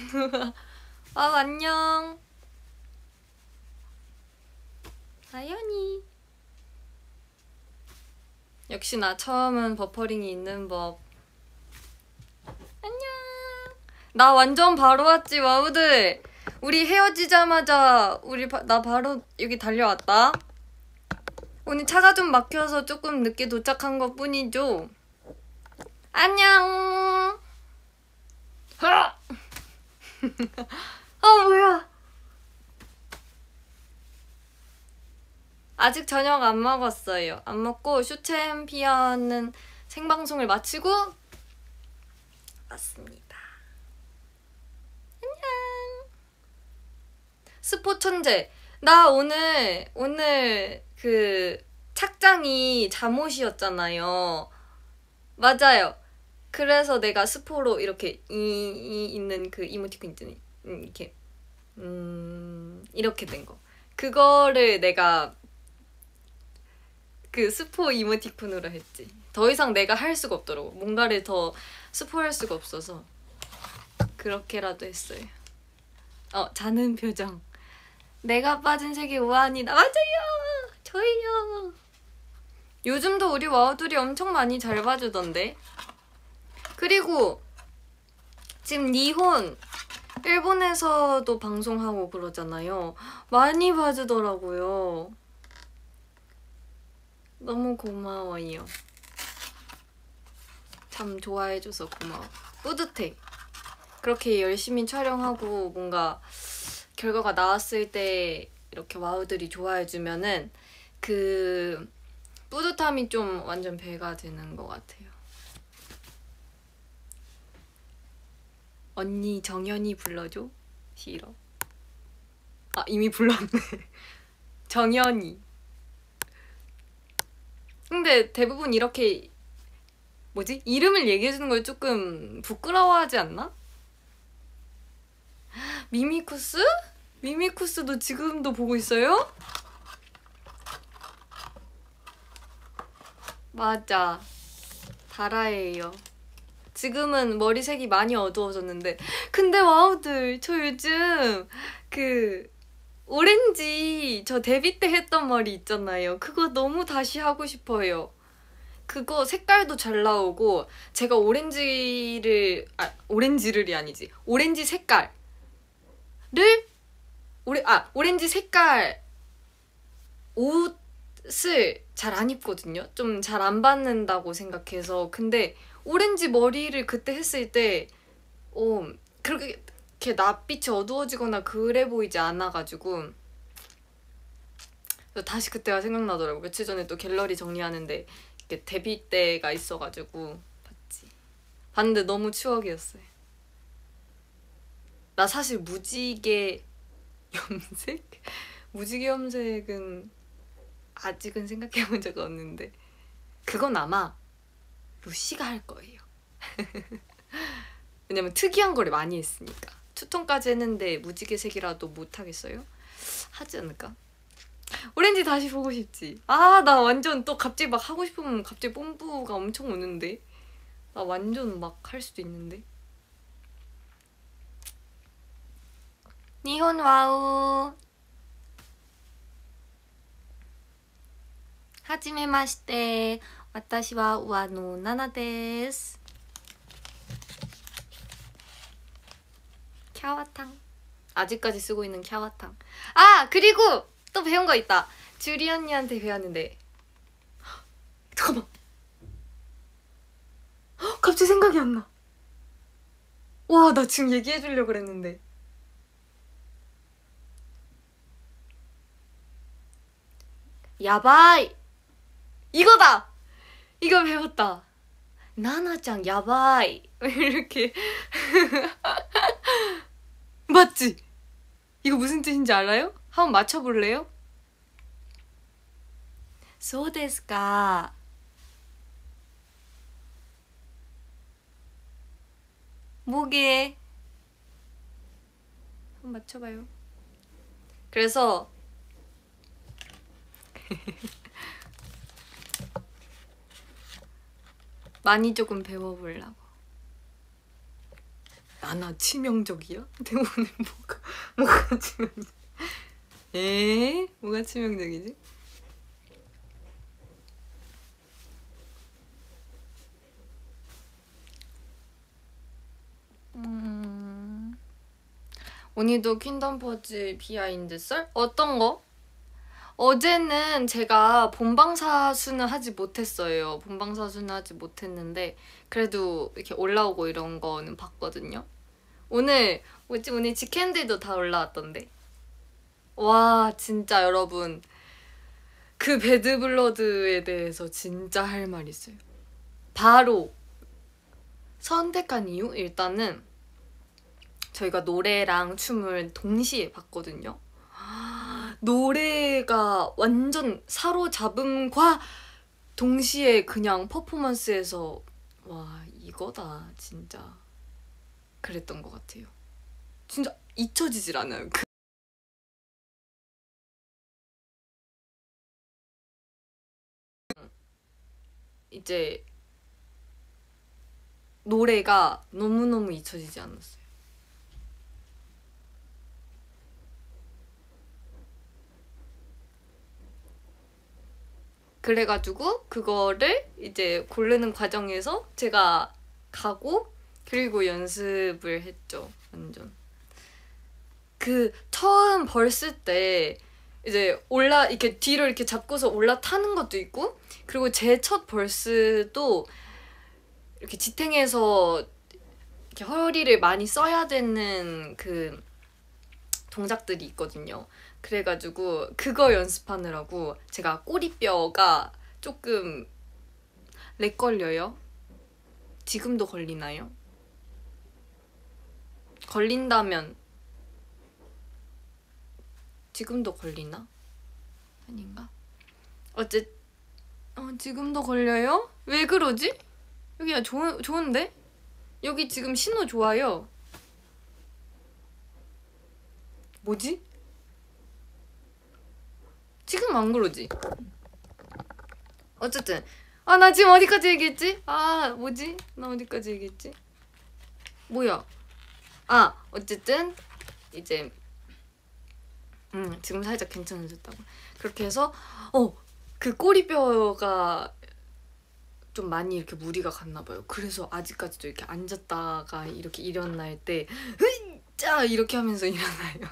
아, 안녕. 아연이. 역시나 처음은 버퍼링이 있는 법. 안녕. 나 완전 바로 왔지, 와우들. 우리 헤어지자마자 나 바로 여기 달려왔다. 오늘 차가 좀 막혀서 조금 늦게 도착한 것 뿐이죠. 안녕. 아, 뭐야. 아직 저녁 안 먹었어요. 안 먹고 슈챔피언은 생방송을 마치고 왔습니다. 안녕. 스포 천재. 나 오늘 그 착장이 잠옷이었잖아요. 맞아요. 그래서 내가 스포로 이렇게 있는 그 이모티콘 있잖니. 이렇게 된 거. 그거를 내가 그 스포 이모티콘으로 했지. 더 이상 내가 할 수가 없더라고. 뭔가를 더 스포할 수가 없어서 그렇게라도 했어요. 자는 표정. 내가 빠진 세계 우아하니다. 맞아요. 저희요. 요즘도 우리 와우들이 엄청 많이 잘 봐주던데. 그리고 지금 니혼 일본에서도 방송하고 그러잖아요. 많이 봐주더라고요. 너무 고마워요. 참 좋아해줘서 고마워. 뿌듯해. 그렇게 열심히 촬영하고 뭔가 결과가 나왔을 때 이렇게 와우들이 좋아해주면은 그 뿌듯함이 좀 완전 배가 되는 것 같아요. 언니 정연이 불러줘? 싫어. 이미 불렀네. 정연이. 근데 대부분 이렇게 이름을 얘기해주는 걸 조금 부끄러워하지 않나? 미미쿠스? 미미쿠스도 지금도 보고 있어요? 맞아. 다라예요. 지금은 머리색이 많이 어두워졌는데. 근데 와우들, 저 요즘 그 오렌지 저 데뷔 때 했던 머리 있잖아요. 그거 너무 다시 하고 싶어요. 그거 색깔도 잘 나오고 제가 오렌지를이 아니지. 오렌지 색깔을 오렌지 색깔 옷을 잘 안 입거든요. 좀 잘 안 받는다고 생각해서. 근데 오렌지 머리를 그때 했을 때 그렇게 낯빛이 어두워지거나 그래 보이지 않아가지고 다시 그때가 생각나더라고. 며칠 전에 또 갤러리 정리하는데 데뷔 때가 있어가지고 봤는데 너무 추억이었어요. 나 사실 무지개 염색? 무지개 염색은 아직은 생각해본 적 없는데 그건 아마 루시가 할 거예요. 왜냐면 특이한 거를 많이 했으니까. 투톤까지 했는데 무지개색이라도 못하겠어요? 하지 않을까? 오렌지 다시 보고 싶지. 나 완전 또 갑자기 막 하고 싶으면 갑자기 뽐뿌가 엄청 오는데. 나 완전 막 할 수도 있는데. 니혼 와우. 하지메마시테. 와타시와 우아노 나나 데스. 캬와탕. 아직까지 쓰고 있는 캬와탕. 그리고 또 배운 거 있다. 주리 언니한테 배웠는데. 잠깐만. 갑자기 생각이 안 나. 와, 나 지금 얘기해주려고 그랬는데. 야바이. 이거다. 이거 배웠다. 나나짱 야바이. 이렇게. 맞지? 이거 무슨 뜻인지 알아요? 한번 맞춰볼래요? 소데스까. 뭐게? 한번 맞춰봐요. 그래서 많이 조금 배워보려고. 나나 치명적이야? 근데 오늘 뭐가 치명적? 뭐가 치명적이지? 오늘도 퀸덤 퍼즐 비하인드 썰? 어떤 거? 어제는 제가 본방사수는 하지 못했어요. 본방사수는 하지 못했는데 그래도 이렇게 올라오고 이런 거는 봤거든요. 오늘 뭐지? 오늘 직캔들도 다 올라왔던데. 와 진짜 여러분 그 배드블러드에 대해서 진짜 할 말 있어요. 바로 선택한 이유? 일단은 저희가 노래랑 춤을 동시에 봤거든요. 노래가 완전 사로잡음과 동시에 그냥 퍼포먼스에서 와 이거다 진짜 그랬던 것 같아요. 진짜 잊혀지질 않아요. 이제 노래가 너무너무 잊혀지지 않았어요. 그래가지고 그거를 이제 고르는 과정에서 제가 가고 그리고 연습을 했죠. 완전 그 처음 벌스 때 이제 이렇게 뒤로 이렇게 잡고서 올라타는 것도 있고 그리고 제 첫 벌스도 이렇게 지탱해서 이렇게 허리를 많이 써야 되는 그 동작들이 있거든요. 그래가지고 그거 연습하느라고 제가 꼬리뼈가 조금 렉 걸려요. 지금도 걸리나요? 걸린다면 지금도 걸리나? 아닌가? 지금도 걸려요? 왜 그러지? 여기야 좋은데? 여기 지금 신호 좋아요. 뭐지? 지금 안 그러지? 어쨌든 나 지금 어디까지 얘기했지? 뭐지? 나 어디까지 얘기했지? 뭐야? 어쨌든 이제 지금 살짝 괜찮아졌다고. 그렇게 해서 그 꼬리뼈가 좀 많이 이렇게 무리가 갔나 봐요. 그래서 아직까지도 이렇게 앉았다가 이렇게 일어날 때 으이짜 이렇게 하면서 일어나요.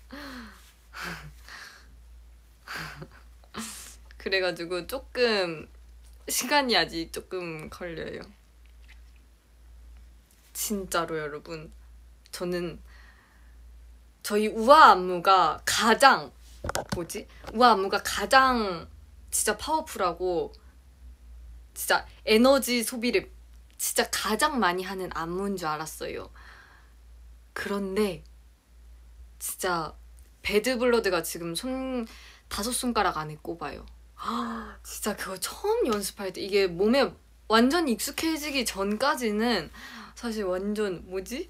그래가지고 조금 시간이 아직 조금 걸려요. 진짜로 여러분 저는 저희 우아 안무가 가장 진짜 파워풀하고 진짜 에너지 소비를 진짜 가장 많이 하는 안무인 줄 알았어요. 그런데 진짜 배드블러드가 지금 5손가락 안에 꼽아요. 진짜 그거 처음 연습할 때 이게 몸에 완전 익숙해지기 전까지는 사실 완전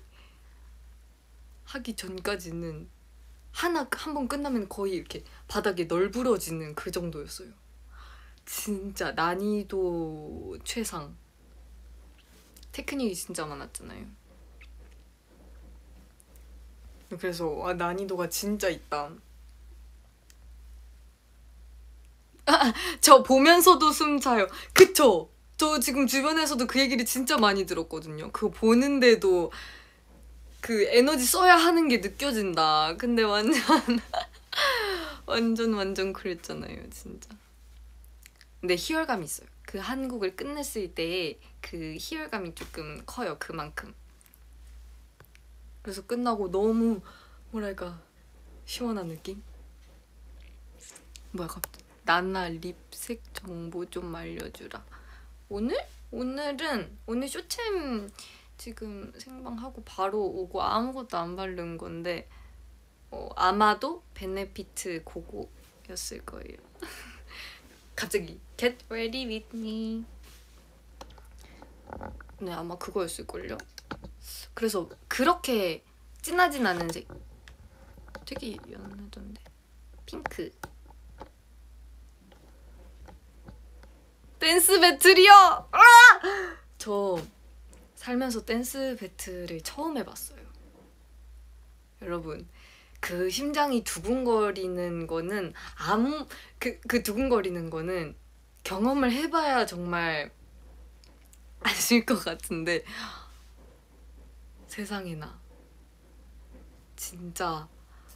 하기 전까지는 한 번 끝나면 거의 이렇게 바닥에 널브러지는 그 정도였어요. 진짜 난이도 최상. 테크닉이 진짜 많았잖아요. 그래서 난이도가 진짜 있다. 저 보면서도 숨 차요. 그쵸? 저 지금 주변에서도 그 얘기를 진짜 많이 들었거든요. 그거 보는데도 그 에너지 써야 하는 게 느껴진다. 근데 완전 그랬잖아요, 진짜. 근데 희열감이 있어요. 그 한 곡을 끝냈을 때 그 희열감이 조금 커요, 그만큼. 그래서 끝나고 너무 뭐랄까 시원한 느낌? 뭐야 갑자기 나나 립색 정보 좀 알려주라. 오늘 쇼챔 지금 생방하고 바로 오고 아무것도 안 바른 건데 아마도 베네피트 고고였을 거예요. 갑자기 Get ready with me. 네 아마 그거였을걸요. 그래서 그렇게 진하진 않은 색 되게 연하던데 핑크. 댄스 배틀이요! 저 살면서 댄스 배틀을 처음 해봤어요. 여러분, 그 심장이 두근거리는 거는 그 두근거리는 거는 경험을 해봐야 정말 아실 것 같은데, 세상에나 진짜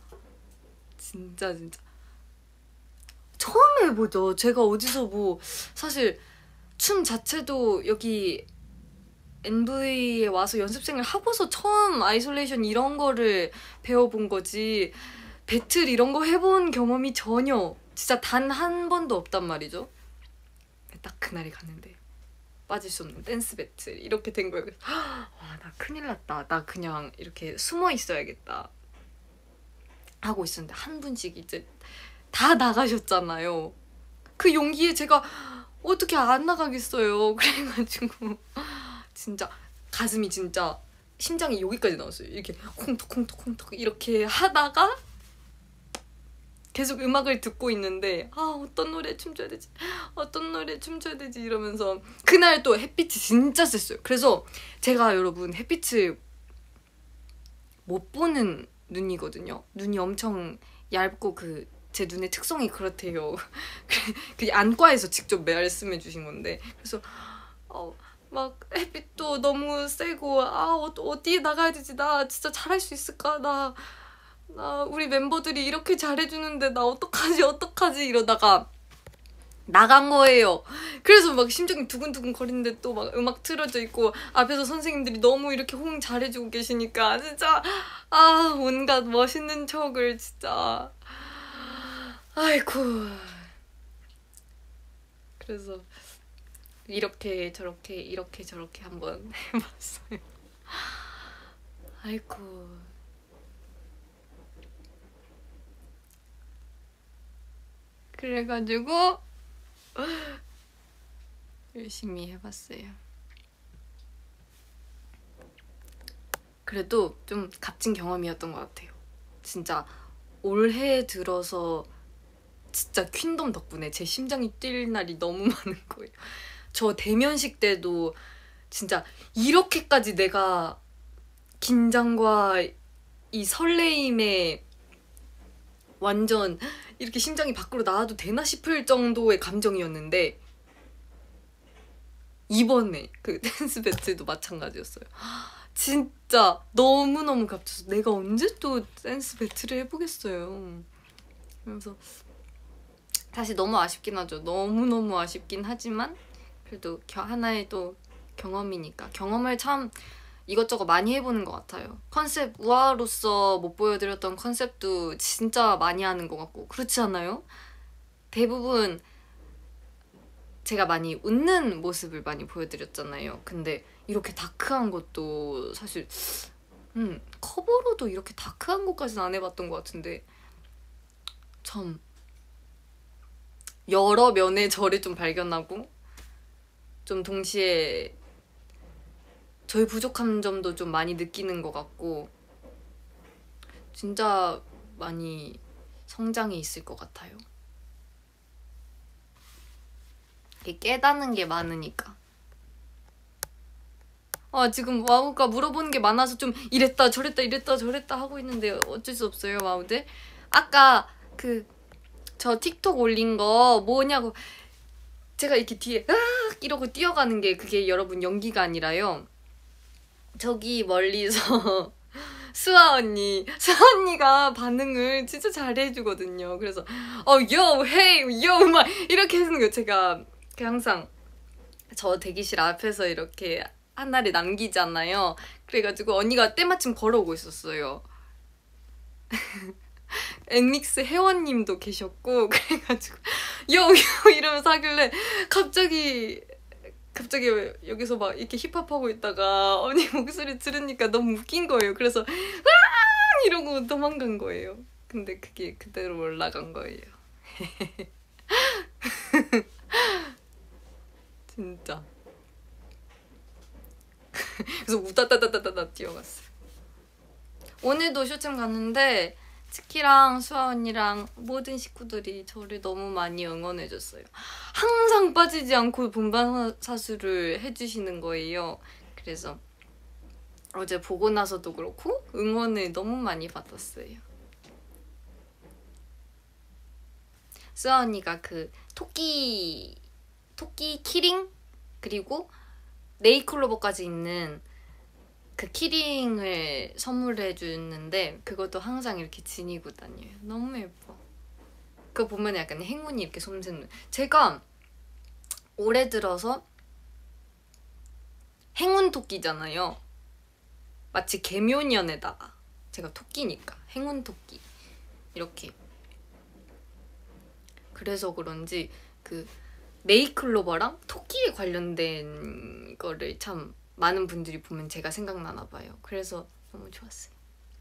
처음 해보죠. 제가 어디서 뭐 사실 춤 자체도 여기 NV에 와서 연습생을 하고서 처음 아이솔레이션 이런 거를 배워본 거지, 배틀 이런 거 해본 경험이 전혀 진짜 단 한 번도 없단 말이죠. 딱 그날이 갔는데 빠질 수 없는 댄스 배틀 이렇게 된 거예요. 그래서 와, 나 큰일 났다. 나 그냥 이렇게 숨어 있어야겠다 하고 있었는데 한 분씩 이제 다 나가셨잖아요. 그 용기에 제가 어떻게 안 나가겠어요. 그래가지고 진짜 가슴이 진짜 심장이 여기까지 나왔어요. 이렇게 콩톡콩톡콩톡 이렇게 하다가 계속 음악을 듣고 있는데 어떤 노래 춤춰야 되지 이러면서 그날 또 햇빛이 진짜 셌어요. 그래서 제가 여러분 햇빛을 못 보는 눈이거든요. 눈이 엄청 얇고 제 눈의 특성이 그렇대요. 그 안과에서 직접 말씀해 주신 건데, 그래서 막 햇빛도 너무 세고 어디에 나가야 되지? 나 진짜 잘할 수 있을까? 나 우리 멤버들이 이렇게 잘해주는데 나 어떡하지 이러다가 나간 거예요. 그래서 막 심장이 두근두근 거리는데 또 막 음악 틀어져 있고 앞에서 선생님들이 너무 이렇게 호응 잘해주고 계시니까 진짜 온갖 멋있는 척을 진짜 아이고. 그래서 이렇게 저렇게 한번 해봤어요. 아이고. 그래가지고 열심히 해봤어요. 그래도 좀 값진 경험이었던 것 같아요. 진짜 올해 들어서 진짜 퀸덤 덕분에 제 심장이 뛸 날이 너무 많은 거예요. 저 대면식 때도 진짜 이렇게까지 내가 긴장과 이 설레임에 완전 이렇게 심장이 밖으로 나와도 되나 싶을 정도의 감정이었는데, 이번에 그 댄스 배틀도 마찬가지였어요. 진짜 너무너무 값져서 내가 언제 또 댄스 배틀을 해보겠어요. 그래서 사실 너무 아쉽긴 하죠. 너무너무 아쉽긴 하지만 그래도 하나의 또 경험이니까 경험을 참 이것저것 많이 해보는 것 같아요. 컨셉 우아로서 못 보여드렸던 컨셉도 진짜 많이 하는 것 같고, 그렇지 않아요? 대부분 제가 많이 웃는 모습을 많이 보여드렸잖아요. 근데 이렇게 다크한 것도 사실 커버로도 이렇게 다크한 것까지는 안 해봤던 것 같은데, 참 여러 면의 저를 좀 발견하고 좀 동시에 저의 부족한 점도 좀 많이 느끼는 것 같고, 진짜 많이 성장이 있을 것 같아요. 깨닫는 게 많으니까. 지금 와우가 물어보는 게 많아서 좀 이랬다 저랬다 하고 있는데 어쩔 수 없어요, 와우들. 아까 저 틱톡 올린 거 뭐냐고, 제가 이렇게 뒤에 이러고 뛰어가는 게 그게 여러분 연기가 아니라요. 저기 멀리서 수아 언니가 반응을 진짜 잘해주거든요. 그래서 yo, hey, yo 막 이렇게 해주는 거예요. 제가 항상 저 대기실 앞에서 이렇게 하나를 남기잖아요. 그래가지고 언니가 때마침 걸어오고 있었어요. 엔믹스 회원님도 계셨고, 그래가지고 요 이러면서 하길래 갑자기 여기서 막 이렇게 힙합하고 있다가 언니 목소리 들으니까 너무 웃긴 거예요. 그래서 이러고 도망간 거예요. 근데 그게 그대로 올라간 거예요. 진짜. 그래서 우다다다다다 뛰어갔어요. 오늘도 쇼챔 갔는데 치키랑 수아 언니랑 모든 식구들이 저를 너무 많이 응원해줬어요. 항상 빠지지 않고 본방사수를 해주시는 거예요. 그래서 어제 보고 나서도 그렇고 응원을 너무 많이 받았어요. 수아 언니가 그 토끼 키링 그리고 네이클로버까지 있는 그 키링을 선물해 주는데 그것도 항상 이렇게 지니고 다녀요. 너무 예뻐. 그거 보면 약간 행운이 이렇게 솟는. 제가 올해 들어서 행운 토끼잖아요. 마치 개묘년에다가 제가 토끼니까 행운 토끼 이렇게. 그래서 그런지 그 네이클로버랑 토끼에 관련된 거를 참 많은 분들이 보면 제가 생각나나 봐요. 그래서 너무 좋았어요.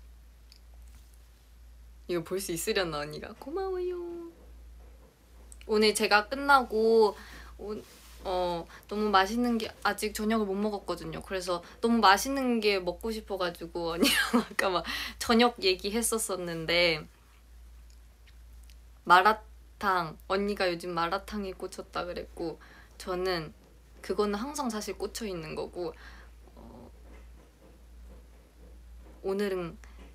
이거 볼 수 있으려나 언니가? 고마워요. 오늘 제가 끝나고 너무 맛있는 게 아직 저녁을 못 먹었거든요. 그래서 너무 맛있는 게 먹고 싶어가지고 언니랑 아까 막 저녁 얘기했었었는데 마라탕, 언니가 요즘 마라탕에 꽂혔다 그랬고 저는 그거는 항상 사실 꽂혀 있는 거고 오늘은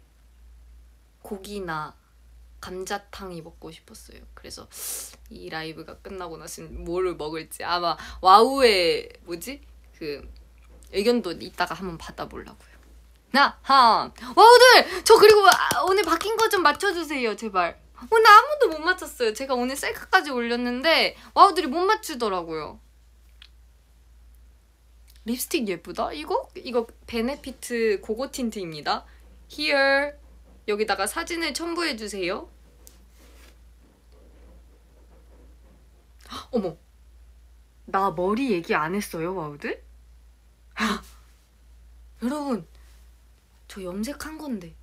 고기나 감자탕이 먹고 싶었어요. 그래서 이 라이브가 끝나고 나서는 뭐를 먹을지 아마 와우의 그 의견도 이따가 한번 받아보려고요. 와우들! 저 그리고 오늘 바뀐 거 좀 맞춰주세요 제발. 오늘 아무도 못 맞췄어요. 제가 오늘 셀카까지 올렸는데 와우들이 못 맞추더라고요. 립스틱 예쁘다? 이거 베네피트 고고 틴트입니다. Here 여기다가 사진을 첨부해주세요. 어머, 나 머리 얘기 안 했어요 와우들? 여러분 저 염색한 건데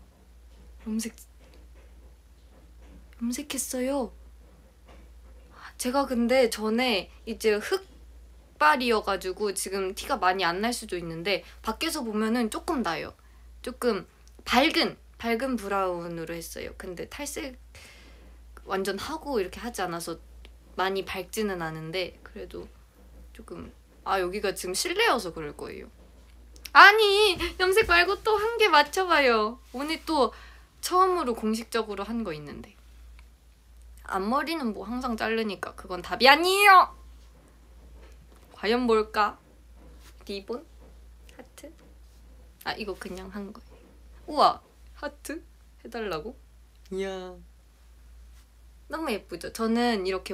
염색했어요. 제가 근데 전에 이제 흑발이어가지고 지금 티가 많이 안 날 수도 있는데 밖에서 보면은 조금 나요. 조금 밝은 브라운으로 했어요. 근데 탈색 완전 하고 이렇게 하지 않아서 많이 밝지는 않은데 그래도 조금 여기가 지금 실내여서 그럴 거예요. 아니 염색 말고 또 한 개 맞춰봐요. 오늘 또 처음으로 공식적으로 한 거 있는데 앞머리는 뭐 항상 자르니까 그건 답이 아니에요. 과연 뭘까? 리본? 하트? 이거 그냥 한 거예요. 우와 하트? 해달라고? 이야 너무 예쁘죠? 저는 이렇게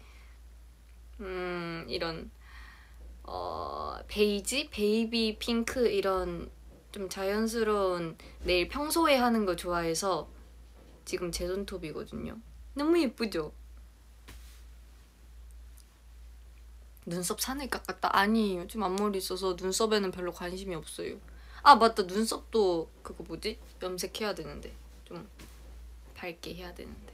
이런 베이지? 베이비 핑크 이런 좀 자연스러운 네일 평소에 하는 거 좋아해서 지금 제 손톱이거든요. 너무 예쁘죠? 눈썹 산을 깎았다? 아니 요즘 앞머리 있어서 눈썹에는 별로 관심이 없어요. 맞다 눈썹도 그거 염색해야 되는데 좀 밝게 해야 되는데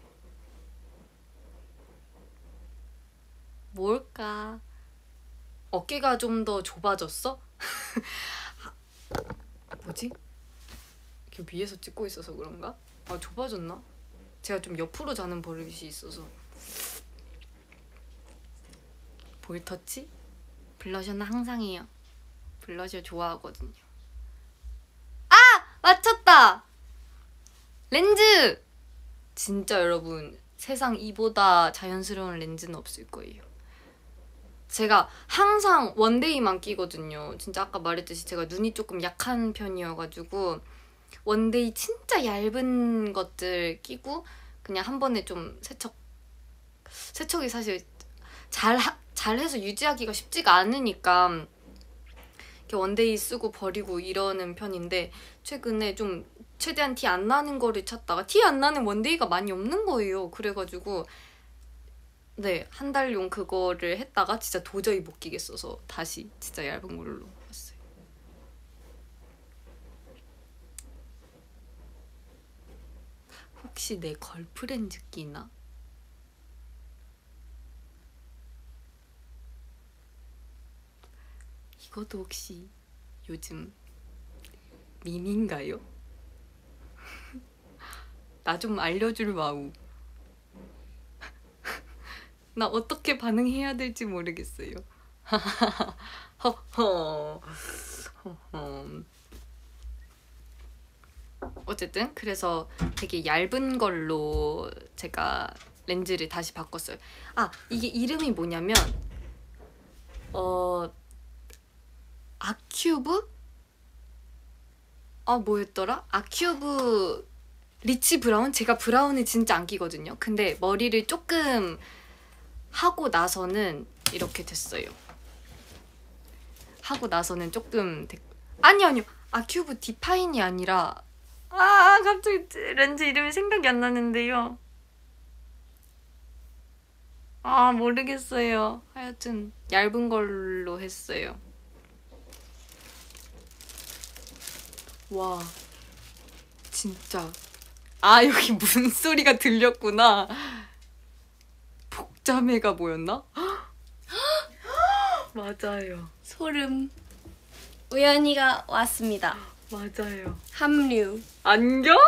뭘까? 어깨가 좀 더 좁아졌어? 이렇게 위에서 찍고 있어서 그런가? 좁아졌나? 제가 좀 옆으로 자는 버릇이 있어서. 볼터치? 블러셔는 항상 해요. 블러셔 좋아하거든요. 맞췄다! 렌즈! 진짜 여러분 세상 이보다 자연스러운 렌즈는 없을 거예요. 제가 항상 원데이만 끼거든요. 진짜 아까 말했듯이 제가 눈이 조금 약한 편이어가지고 원데이 진짜 얇은 것들 끼고 그냥 한 번에 좀 세척이 사실 잘해서 유지하기가 쉽지가 않으니까 이렇게 원데이 쓰고 버리고 이러는 편인데 최근에 좀 최대한 티 안 나는 거를 찾다가 티 안 나는 원데이가 많이 없는 거예요. 그래가지고 네, 한 달용 그거를 했다가 진짜 도저히 못 끼겠어서 다시 진짜 얇은 걸로 했어요. 혹시 내 걸프렌즈 끼나? 이것도 혹시 요즘 밈인가요? 나 좀 알려줄 와우. 나 어떻게 반응해야 될지 모르겠어요. 허허. 어쨌든 그래서 되게 얇은 걸로 제가 렌즈를 다시 바꿨어요. 아, 이게 이름이 뭐냐면 아큐브? 아, 뭐였더라? 아큐브 리치 브라운? 제가 브라운을 진짜 안 끼거든요. 근데 머리를 조금 하고 나서는 이렇게 됐어요. 하고 나서는 조금 아니요. 아큐브 디파인이 아니라 갑자기 렌즈 이름이 생각이 안 나는데요. 모르겠어요. 하여튼 얇은 걸로 했어요. 와, 진짜. 여기 무슨 소리가 들렸구나. 복자매가 뭐였나? 맞아요. 소름. 우연이가 왔습니다. 맞아요. 합류. 안경?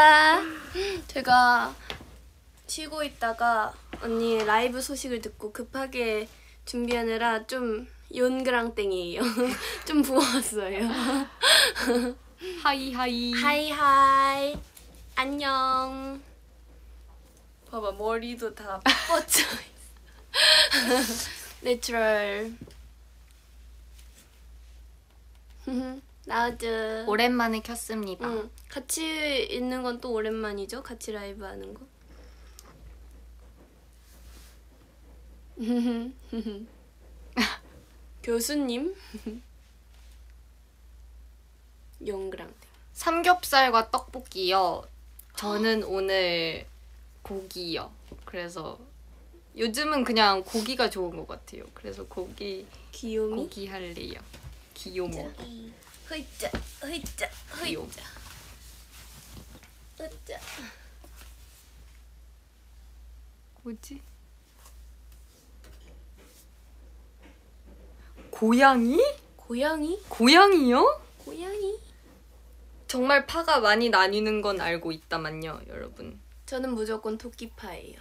제가 쉬고 있다가 언니 라이브 소식을 듣고 급하게 준비하느라 좀 연그랑땡이에요. 좀 부었어요. 하이하이. 하이하이. 안녕. 봐봐, 머리도 다 뻗쳐 있어. 내추럴. 나우즈. 오랜만에 켰습니다. 응. 같이 있는 건 또 오랜만이죠? 같이 라이브 하는 거. 교수님. 용그랑땡. 삼겹살과 떡볶이요. 저는 오늘 고기요. 그래서 요즘은 그냥 고기가 좋은 것 같아요. 그래서 고기 할래요. 귀요미. 흐이짜 흐이짜 귀요미. 흐이짜. 뭐지? 고양이? 고양이요? 고양이. 정말 파가 많이 나뉘는 건 알고 있다만요, 여러분. 저는 무조건 토끼파예요.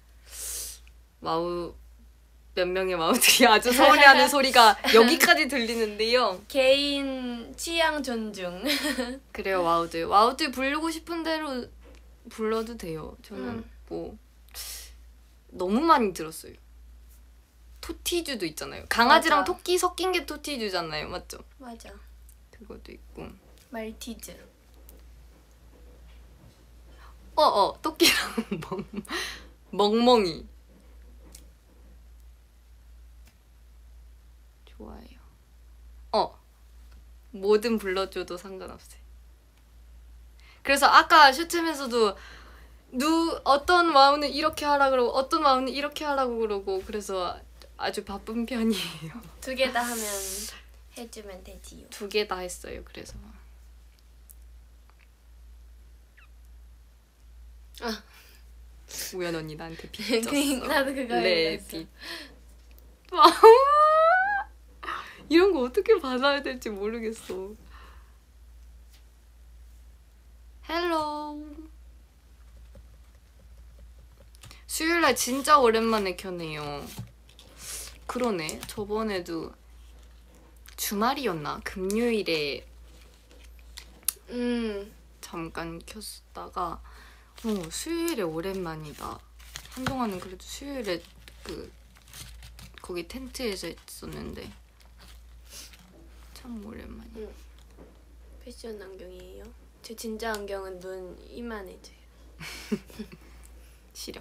와우, 몇 명의 마우들이 아주 서운해하는 소리가 여기까지 들리는데요. 개인 취향 존중. 그래요, 와우들 부르고 싶은 대로 불러도 돼요. 저는 뭐 너무 많이 들었어요. 토티주도 있잖아요. 강아지랑 맞아. 토끼 섞인 게 토티주잖아요, 맞죠? 맞아. 그것도 있고. 말티즈. 토끼랑 멍멍이. 좋아요. 뭐든 불러줘도 상관없어요. 그래서 아까 슈챔에서도 어떤 와우는 이렇게 하라 그러고 어떤 와우는 이렇게 하라고 그러고 그래서 아주 바쁜 편이에요. 2개 다 하면 해주면 되지요. 2개 다 했어요. 그래서 우연 언니 나한테 빚 졌어. 나도 그거 네, 알았어. 빚. 이런 거 어떻게 받아야 될지 모르겠어. 헬로. 수요일날 진짜 오랜만에 켜네요. 그러네. 저번에도 주말이었나? 금요일에 잠깐 켰다가 수요일에 오랜만이다. 한동안은 그래도 수요일에 거기 텐트에서 했었는데 참 오랜만이야. 패션 안경이에요. 제 진짜 안경은 눈 이만해져요. 시력.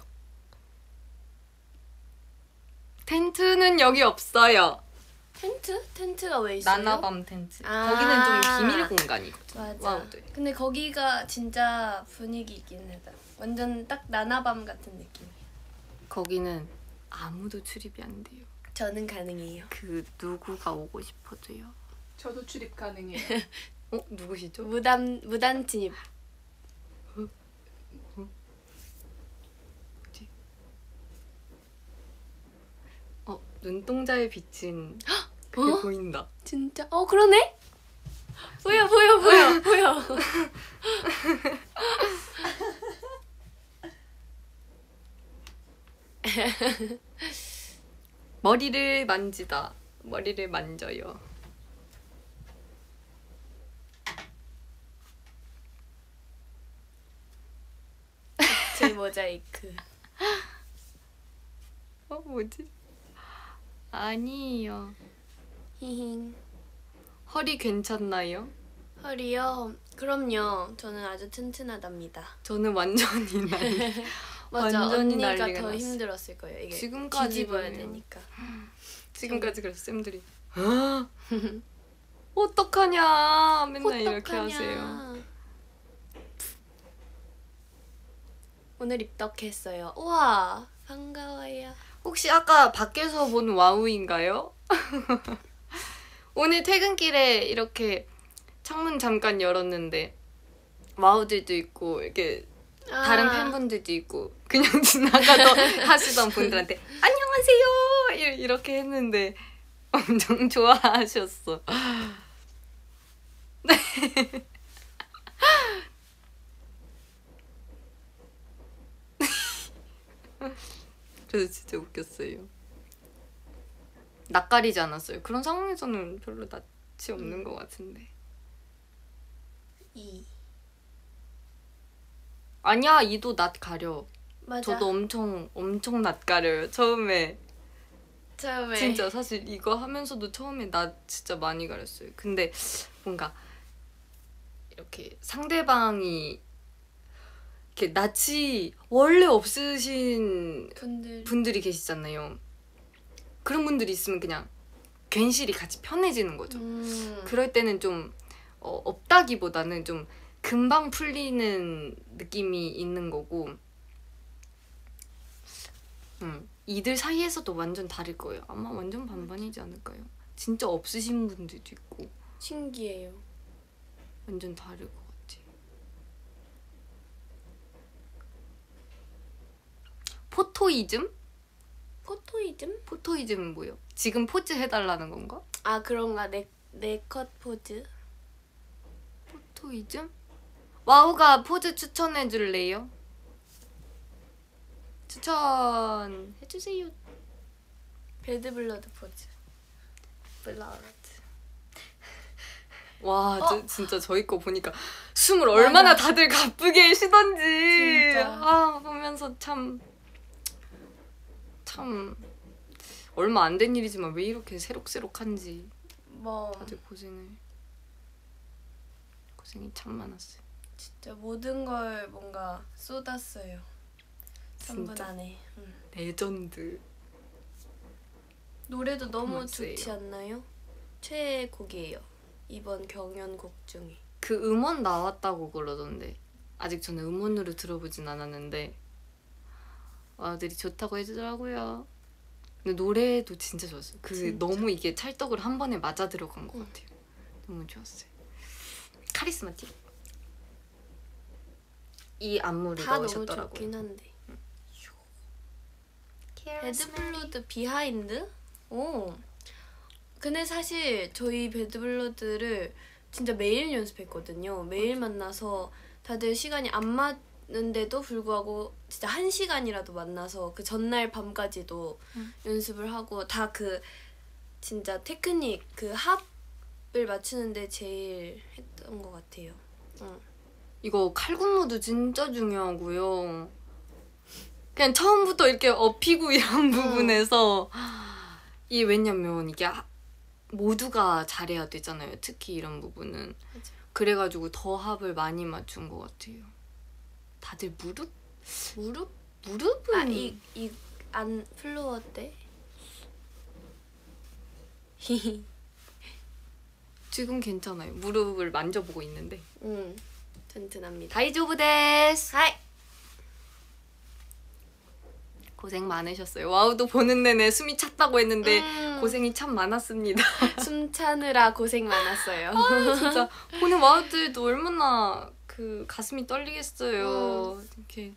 텐트는 여기 없어요. 텐트? 텐트가 왜 있어요? 나나밤 텐트. 거기는 좀 비밀 공간이거든. 맞아. 와우들. 근데 거기가 진짜 분위기 있긴 하다. 완전 딱 나나밤 같은 느낌이야. 거기는 아무도 출입이 안 돼요. 저는 가능해요. 누구가 오고 싶어도요. 저도 출입 가능해요. 누구시죠? 무단 침입. 눈동자에 비친 그게 보인다. 진짜? 그러네? 보여. 머리를 만지다. 머리를 만져요. 제 모자이크. 뭐지? 아니에요. 히힝. 허리 괜찮나요? 허리요? 그럼요. 저는 아주 튼튼하답니다. 저는 완전히 난리. 맞아. 완전히 언니가 난리가 더 났어. 힘들었을 거예요. 이게 지금까지는요. 뒤집어야 되니까. 지금까지 그래서 쌤들이 어떡하냐 맨날 이렇게 어떡하냐. 하세요. 오늘 입덕했어요. 우와 반가워요. 혹시 아까 밖에서 본 와우인가요? 오늘 퇴근길에 이렇게 창문 잠깐 열었는데 와우들도 있고 이렇게 다른 팬분들도 있고 그냥 지나가도 하시던 분들한테 안녕하세요 이렇게 했는데 엄청 좋아하셨어. 네. 그래서 진짜 웃겼어요. 낯가리지 않았어요. 그런 상황에서는 별로 낯이 없는 것 같은데. 이 아니야, 이도 낯 가려. 맞아. 저도 엄청 낯 가려요. 처음에 처음에 진짜 사실 이거 하면서도 처음에 낯 진짜 많이 가렸어요. 근데 뭔가 이렇게 상대방이 이렇게 낯이 원래 없으신 분들이 계시잖아요. 그런 분들이 있으면 그냥 괜시리 같이 편해지는 거죠. 그럴 때는 좀 없다기보다는 좀 금방 풀리는 느낌이 있는 거고 이들 사이에서도 완전 다를 거예요. 아마 완전 반반이지 않을까요? 진짜 없으신 분들도 있고 신기해요. 완전 다를 것 같아요. 포토이즘? 포토이즘? 포토이즘은 뭐예요? 지금 포즈 해달라는 건가? 아 그런가. 내 컷 포즈. 포토이즘? 와우가 포즈 추천해 줄래요? 추천해주세요. 배드블러드 포즈. 블러드. 와, 진짜 저희 거 보니까 숨을 얼마나 다들 가쁘게 쉬던지. 진짜. 아, 보면서 참 얼마 안 된 일이지만 왜 이렇게 새록새록한지 뭐 다들 고생이 참 많았어요. 진짜 모든 걸 뭔가 쏟았어요. 3분 진짜. 안에. 레전드. 노래도 너무 고맙세요. 좋지 않나요? 최애곡이에요. 이번 경연곡 중에. 그 음원 나왔다고 그러던데 아직 저는 음원으로 들어보진 않았는데 와들이 좋다고 해주더라고요. 근데 노래도 진짜 좋았어요. 진짜? 너무 이게 찰떡을 한 번에 맞아 들어간 것 같아요. 너무 좋았어요. 카리스마틱. 이 안무를 다 너무 넣으셨더라고요. 좋긴 한데. 배드블러드 비하인드? 오. 근데 사실 저희 배드블러드를 진짜 매일 연습했거든요. 매일 만나서 다들 시간이 안 맞는데도 불구하고 진짜 1시간이라도 만나서 그 전날 밤까지도 연습을 하고 다 그 진짜 테크닉 그 합을 맞추는데 제일 했던 것 같아요. 이거 칼군무도 진짜 중요하고요. 그냥 처음부터 이렇게 업히고 이런 부분에서 왜냐면 이게 모두가 잘해야 되잖아요. 특히 이런 부분은. 맞아. 그래가지고 더 합을 많이 맞춘 것 같아요. 다들 무릎? 무릎은 이 안 플로어 때? 지금 괜찮아요. 무릎을 만져보고 있는데. 튼튼합니다. 다이조부 데스. 하이. 고생 많으셨어요. 와우도 보는 내내 숨이 찼다고 했는데 고생이 참 많았습니다. 숨 차느라 고생 많았어요. 진짜 보는 와우들도 얼마나 그 가슴이 떨리겠어요. 이렇게.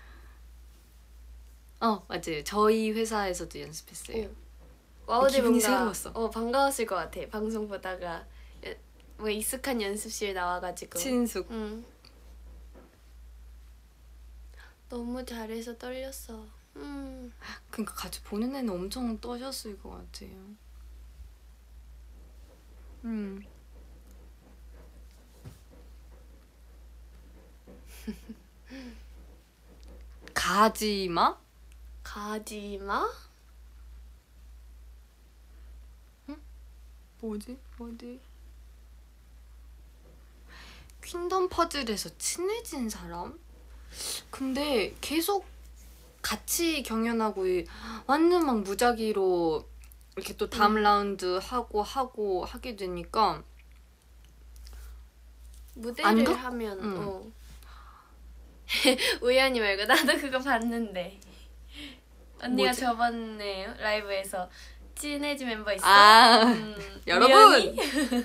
맞아요. 저희 회사에서도 연습했어요. 와우들 기분이 뭔가 새로웠어. 반가웠을 것 같아. 방송 보다가 뭐 익숙한 연습실 나와가지고. 친숙. 너무 잘해서 떨렸어. 그러니까 같이 보는 애는 엄청 떠셨을 것 같아요. 가지마? 가지마? 뭐지? 퀸덤 퍼즐에서 친해진 사람? 근데 계속 같이 경연하고 완전 막 무작위로 이렇게 또 다음 라운드 하고 하게 되니까 무대를 하면 우연히 말고 나도 그거 봤는데 언니가 뭐지? 저번에 라이브에서 친해진 멤버 있어? 여러분! 우연히?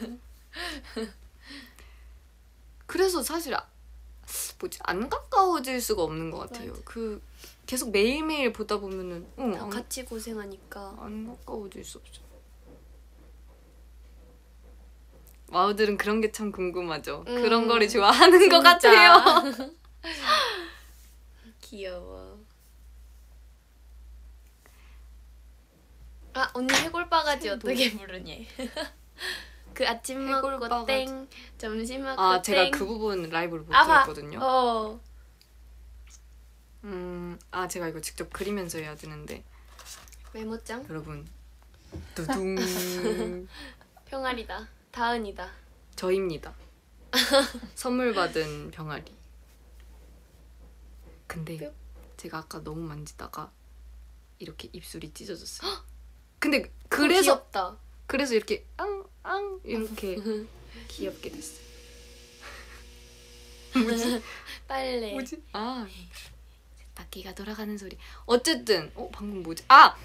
그래서 사실 안 가까워질 수가 없는 것 같아요. 맞아. 그 계속 매일매일 보다 보면은 같이 고생하니까 안 가까워질 수 없죠. 와우들은 그런 게 참 궁금하죠. 그런 거를 좋아하는 것 같아요. 귀여워. 아 언니 해골바가지 어떻게 부르니? 그 아침 먹고 해골바가지. 땡 점심 먹고 땡 제가 그 부분 라이브를 못 봐. 들었거든요. 제가 이거 직접 그리면서 해야 되는데 메모장 여러분 두둥 병아리다. 다은이다. 저입니다. 선물 받은 병아리. 근데 뿅. 제가 아까 너무 만지다가 이렇게 입술이 찢어졌어요. 근데 귀엽다. 그래서 이렇게 앙 이렇게 귀엽게 됐어요. 뭐지? 빨래. 뭐지? 바퀴가 돌아가는 소리. 어쨌든 방금 뭐지?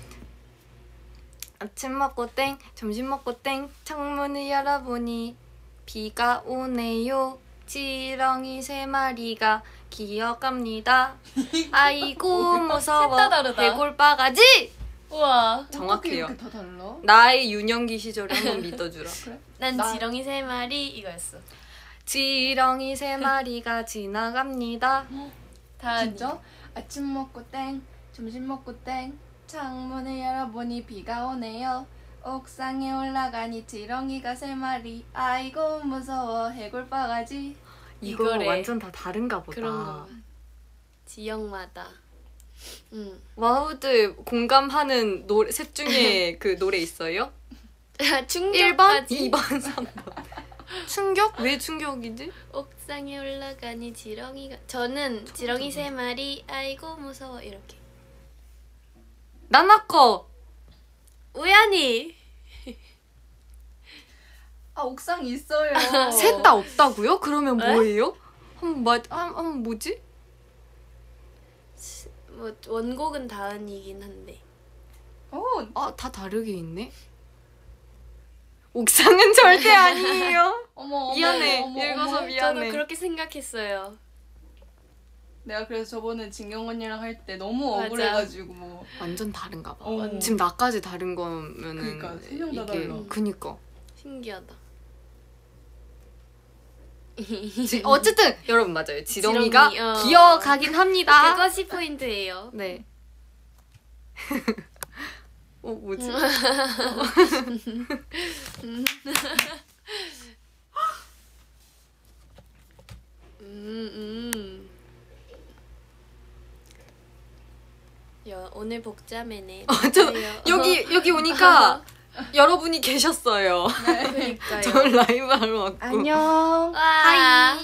아침 먹고 땡, 점심 먹고 땡, 창문을 열어보니 비가 오네요. 지렁이 3마리가 기어갑니다. 아이고 무서워. 셋다 다르다. 해골바가지! 우와. 정확해요. 어떻게 이렇게 다 달라? 나의 유년기 시절을 한번 믿어주라. 그래? 난 나- 지렁이 3마리 이거였어. 지렁이 3마리가 지나갑니다. 다은이. 진짜? 아침 먹고 땡, 점심 먹고 땡, 창문을 열어보니 비가 오네요. 옥상에 올라가니 지렁이가 3마리. 아이고 무서워 해골바가지. 이거 이거래. 완전 다 다른가 보다. 그런 거. 지역마다. 와우들 공감하는 노래 셋 중에 그 노래 있어요? 1번, 충격까지. 2번, 3번. 충격? 왜 충격이지? 옥상에 올라가니 지렁이가. 저는 지렁이 3마리. 아이고 무서워 이렇게. 나나커. 우연히. 옥상 있어요. 셋 다 없다고요? 그러면 에? 뭐예요? 한번 뭐지? 뭐 원곡은 다은이긴 한데. 다 다르게 있네. 옥상은 절대 아니에요. 어머 미안해. 어머, 읽어서 어머. 미안해. 저도 그렇게 생각했어요. 내가 그래서 저번에 진경 언니랑 할 때 너무 맞아. 억울해가지고 완전 다른가 봐. 어. 지금 나까지 다른 거면은 그러니까, 세명다 이게 달라. 그니까. 신기하다. 어쨌든 여러분 맞아요. 지렁이가 지렁이, 기어가긴 합니다. 그것이 포인트예요. 네. 뭐지? 야, 오늘 복자매네. 여기 오니까 여러분이 계셨어요. 그러니까요. 저 라이브 하러 왔고. 안녕. 와.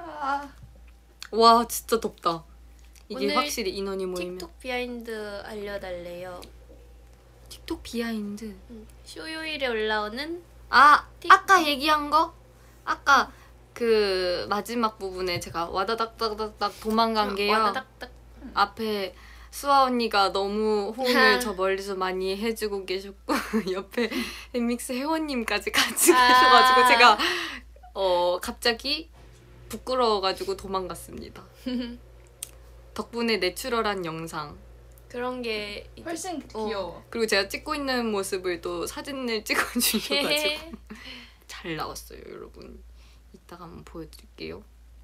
와 진짜 덥다. 이게 오늘 확실히 인원이 모이면. 틱톡 비하인드 알려달래요. 틱톡 비하인드. 쇼요일에 올라오는 틱톡. 아까 얘기한 거? 아까 그 마지막 부분에 제가 와다닥닥닥닥 도망간 게요. 와다닥닥. 앞에 수아 언니가 너무 호응을 저 멀리서 많이 해주고 계셨고 옆에 엠믹스 회원님까지 같이 계셔가지고 제가 갑자기 부끄러워가지고 도망갔습니다. 덕분에 내추럴한 영상 그런 게 이제 훨씬 귀여워. 그리고 제가 찍고 있는 모습을 또 사진을 찍어주셔가지고 잘 나왔어요 여러분. 이따가 한번 보여드릴게요.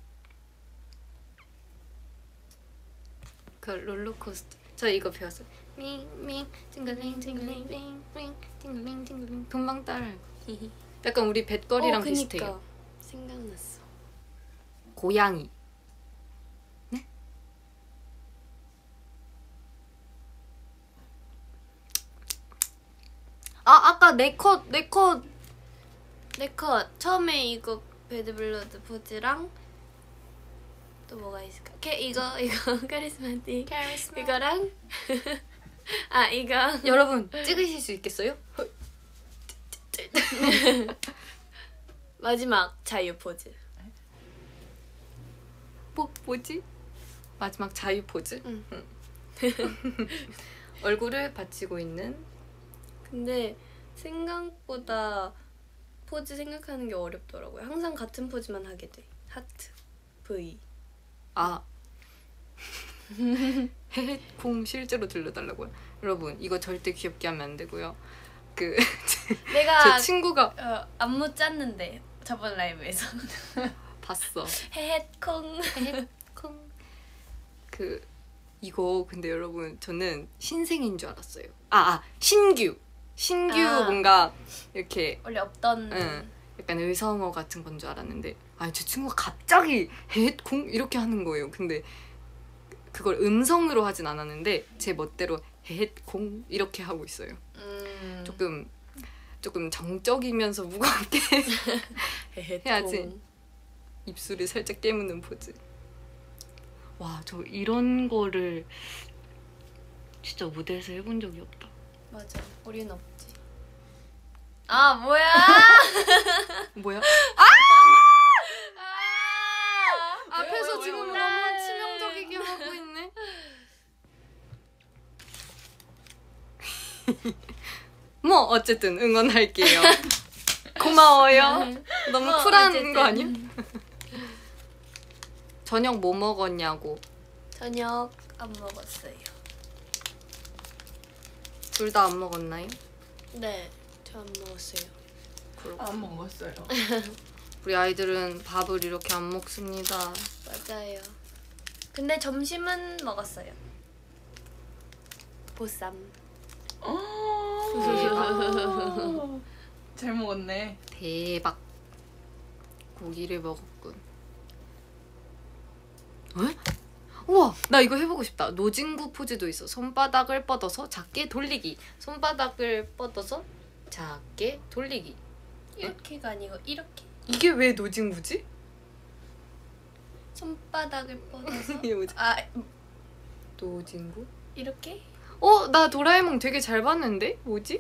그 롤러코스터 저 이거 배웠어요. 밍밍 징글링 징글링 링링 징글링 징글링 금방 따라요. 약간 우리 뱃거리랑 그니까. 비슷해요. 생각났어. 고양이. 네? 아까 내 컷 처음에 이거 배드블러드 포즈랑 또 뭐가 있을까? 이거 카리스마틱 이거랑 아 이거 여러분 찍으실 수 있겠어요? 마지막 자유 포즈. 뭐지? 마지막 자유 포즈? 응. 얼굴을 받치고 있는. 근데 생각보다 포즈 생각하는 게 어렵더라고요. 항상 같은 포즈만 하게 돼. 하트, V. 아 헤헤콩 실제로 들려달라고요? 여러분 이거 절대 귀엽게 하면 안 되고요. 그 내가 제 친구가 안무 짰는데 저번 라이브에서 봤어. 헤헤콩. 헤헤콩. 그 이거 근데 여러분 저는 신생인 줄 알았어요. 신규 뭔가 이렇게 원래 없던. 응, 약간 의성어 같은 건 줄 알았는데 제 친구가 갑자기 헤헤콩 이렇게 하는 거예요. 근데 그걸 음성으로 하진 않았는데 제 멋대로 헤헤콩 이렇게 하고 있어요. 조금 정적이면서 무겁게 해야지. 입술이 살짝 깨무는 포즈. 와, 저 이런 거를 진짜 무대에서 해본 적이 없다. 맞아, 우리는 없지. 아 뭐야? 뭐야? 앞에서 지금 너무 치명적이게 하고 있네. 뭐 어쨌든 응원할게요. 고마워요. 너무 쿨한 어쨌든. 거 아니야? 저녁 뭐 먹었냐고. 저녁 안 먹었어요. 둘 다 안 먹었나요? 네, 저 안 먹었어요. 안 먹었어요. 우리 아이들은 밥을 이렇게 안 먹습니다. 맞아요. 근데 점심은 먹었어요. 보쌈. 잘 먹었네. 대박. 고기를 먹었군. 에? 우와, 나 이거 해보고 싶다. 노진구 포즈도 있어. 손바닥을 뻗어서 작게 돌리기. 손바닥을 뻗어서 작게 돌리기. 이렇게가 아니고 이렇게. 이게 왜 노진구지? 손바닥을 뻗어서. 이게 뭐지? 아 노진구? 이렇게? 나 도라에몽 되게 잘 봤는데? 뭐지?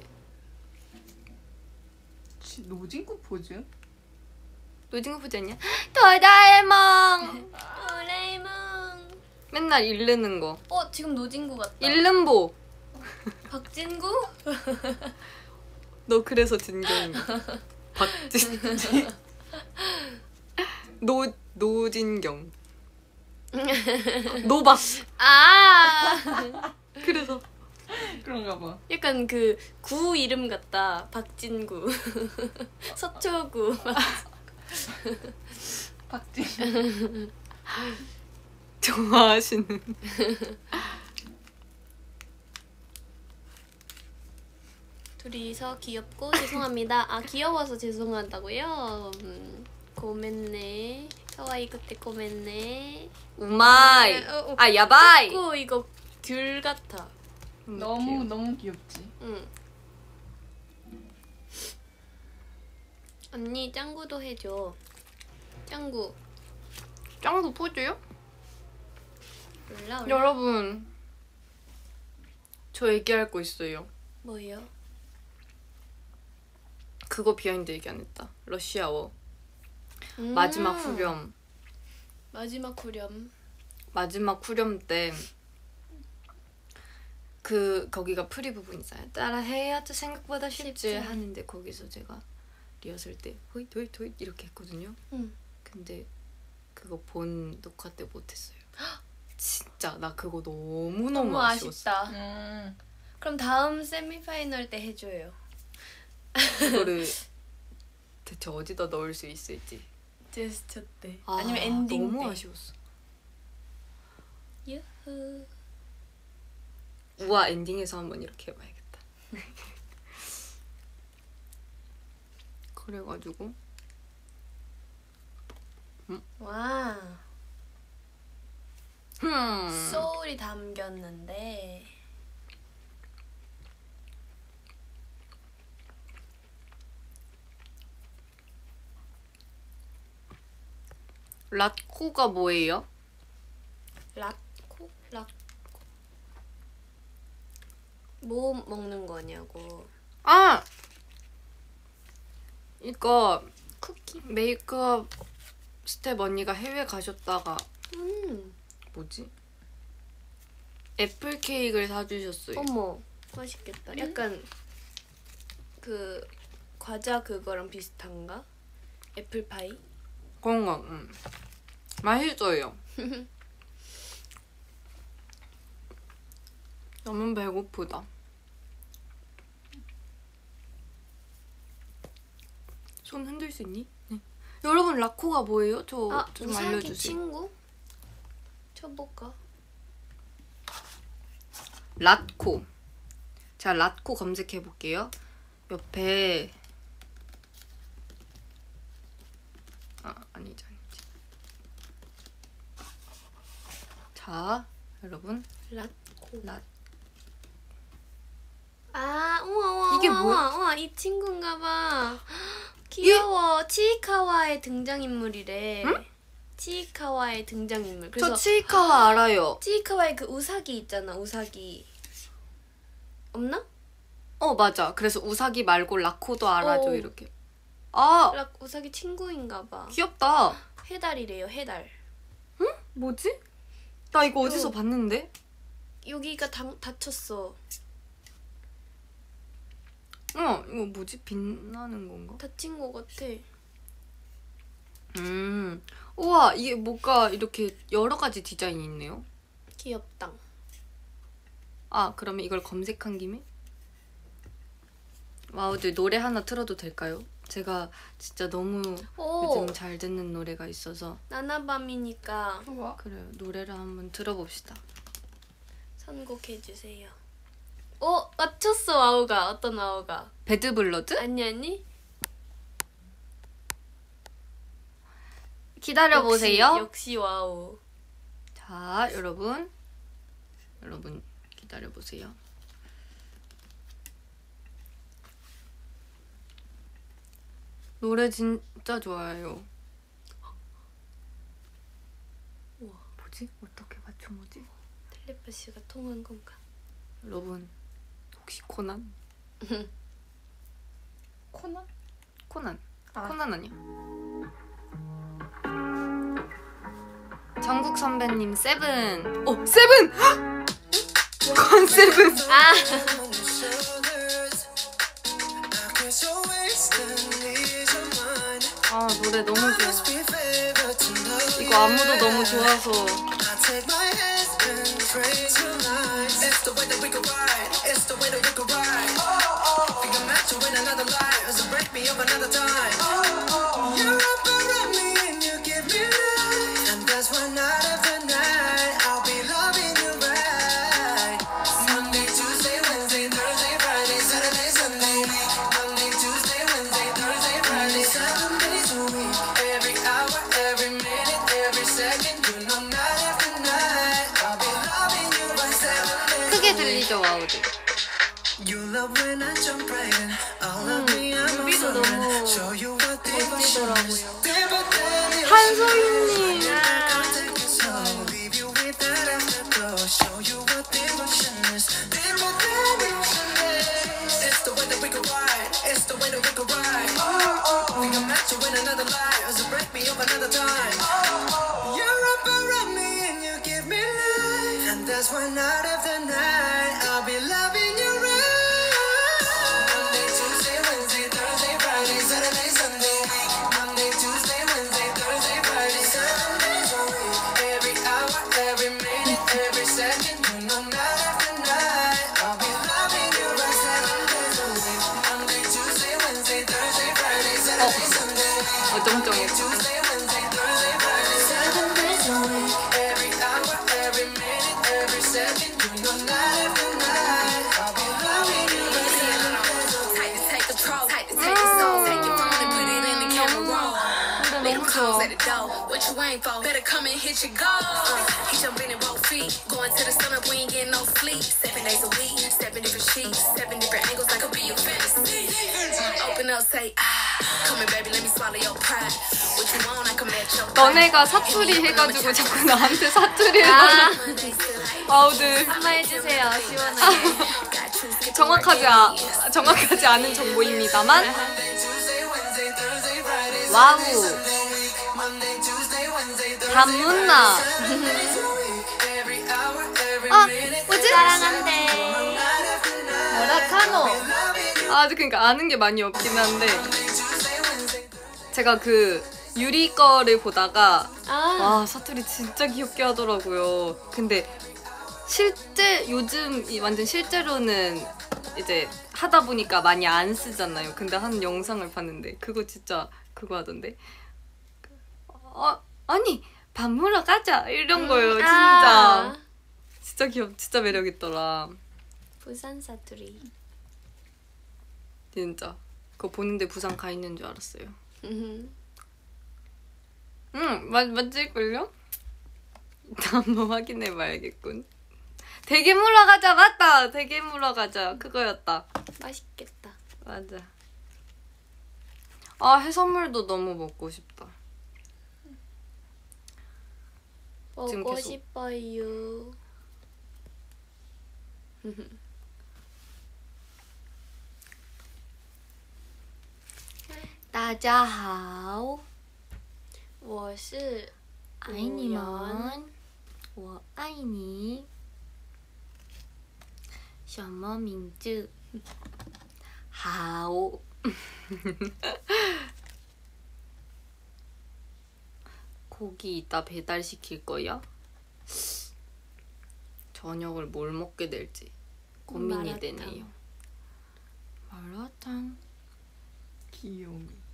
노진구 포즈? 노진구 포즈 아니야? 도라에몽! 도라에몽. 맨날 잃는 거. 지금 노진구 같다. 잃는보. 박진구? 너 그래서 진경이. 박진. 노진경. 노박. 그래서 그런가 봐. 약간 그 구 이름 같다. 박진구. 서초구. 박진. 좋아하시는. 둘이서 귀엽고 죄송합니다. 귀여워서 죄송하다고요? 고멘네. 카와이 그때 고멘네. 우마이. 야바이. 자꾸 이거 귤 같아. 너무 귀엽지. 응. 언니 짱구도 해줘. 짱구. 짱구 포즈요? 몰라. 여러분, 저 얘기할 거 있어요. 뭐예요? 그거 비하인드 얘기 안 했다. 러시아워. 마지막 후렴. 마지막 후렴. 마지막 후렴 때 거기가 프리 부분이잖아요. 따라해야지 생각보다 쉽지 하는데 거기서 제가 리허설 때 호잇 호잇 호잇 이렇게 했거든요. 근데 그거 본 녹화 때 못했어요. 진짜 나 그거 너무 아쉬웠어. 아쉽다. 그럼 다음 세미파이널 때 해줘요. 그거를 대체 어디다 넣을 수 있을지. 제스처 때. 아니면 엔딩 너무 때. 아쉬웠어. 유후. 우와, 엔딩에서 한번 이렇게 해봐야겠다. 그래가지고 와. 소울이 담겼는데 라코가 뭐예요? 라코? 뭐 먹는 거냐고. 아! 이거 쿠키. 메이크업 스텝 언니가 해외 가셨다가 뭐지? 애플 케이크를 사주셨어요. 어머, 맛있겠다. 약간 그 과자 그거랑 비슷한가? 애플파이? 그런 거, 맛있어요. 너무 배고프다. 손 흔들 수 있니? 네. 여러분 라코가 뭐예요? 좀 우사기 알려주세요. 친구? 쳐볼까? 라코. 자, 라코 검색해 볼게요. 옆에 아니지. 자, 여러분 라코. 우와. 이게 뭐야? 우와, 이 친구인가봐. 귀여워. 치이카와의 등장인물이래. 응? 치이카와의 등장인물. 저 치이카와 알아요. 치이카와의 그 우사기 있잖아. 우사기. 없나? 맞아. 그래서 우사기 말고 라코도 알아줘. 이렇게. 우사기 친구인가봐. 귀엽다. 해달이래요. 해달. 뭐지? 나 이거 어디서 봤는데? 여기가 다쳤어. 이거 뭐지? 빛나는 건가? 다친 거 같아. 우와, 이게 뭔가 이렇게 여러 가지 디자인이 있네요. 귀엽다. 그러면 이걸 검색한 김에 와우들 노래 하나 틀어도 될까요? 제가 진짜 너무 요즘 잘 듣는 노래가 있어서. 나나밤이니까. 좋아. 그래요. 노래를 한번 들어봅시다. 선곡해주세요. 맞췄어. 와우가. 어떤 와우가? 배드블러드? 아니. 기다려보세요. 역시 와우. 자, 여러분 기다려보세요. 노래 진짜 좋아요. 우와. 뭐지? 어떻게 맞춘 거지? 텔레파시가 통한 건가? 여러분 혹시 코난? 코난? 코난 아니야? 정국 선배님 세븐. 세븐! 컨셉은 노래 너무 좋아. 이거 안무도 너무 좋아서. 크게 들리죠, 와우들? 뮤비도 너무 멋지더라고요. 한소희님. 어정쩡해. Better come and hit your goal. He jumping in both feet, going to the sun up, we ain't getting no sleep. 7 days a week, 7 different sheets, 7 different angles, that could be your fantasy. Open up, say come here, baby, let me swallow your pride. What you want, I can make 너네가 사투리 해가지고 자꾸 나한테 사투리 해달라. 와우들 한번 해주세요. 시원하게. 정확하지 않은 정보입니다만. 와우. 단문나. 뭐지? 사랑한대. 뭐라카노. 그러니까 아는 게 많이 없긴 한데 제가 그 유리 거를 보다가 와 사투리 진짜 귀엽게 하더라고요. 근데 요즘 완전 실제로는 이제 하다 보니까 많이 안 쓰잖아요. 근데 한 영상을 봤는데 그거 진짜 그거 하던데 아니 밥 먹으러 가자 이런 거예요. 진짜 진짜 매력 있더라. 부산 사투리. 진짜 그거 보는데 부산 가 있는 줄 알았어요. 맞을걸요? 한번 확인해 봐야겠군. 대게물러 가자. 맞다. 대게물러 가자. 그거였다. 맛있겠다. 맞아. 해산물도 너무 먹고 싶다. 지금 먹고 계속. 싶어요. 大家好， 我是爱你们，我爱你。什么名字？好。 고기 이따 배달시킬 거야? 저녁을 뭘 먹게 될지 고민이 마라탕. 되네요. 마라탕. 귀요미.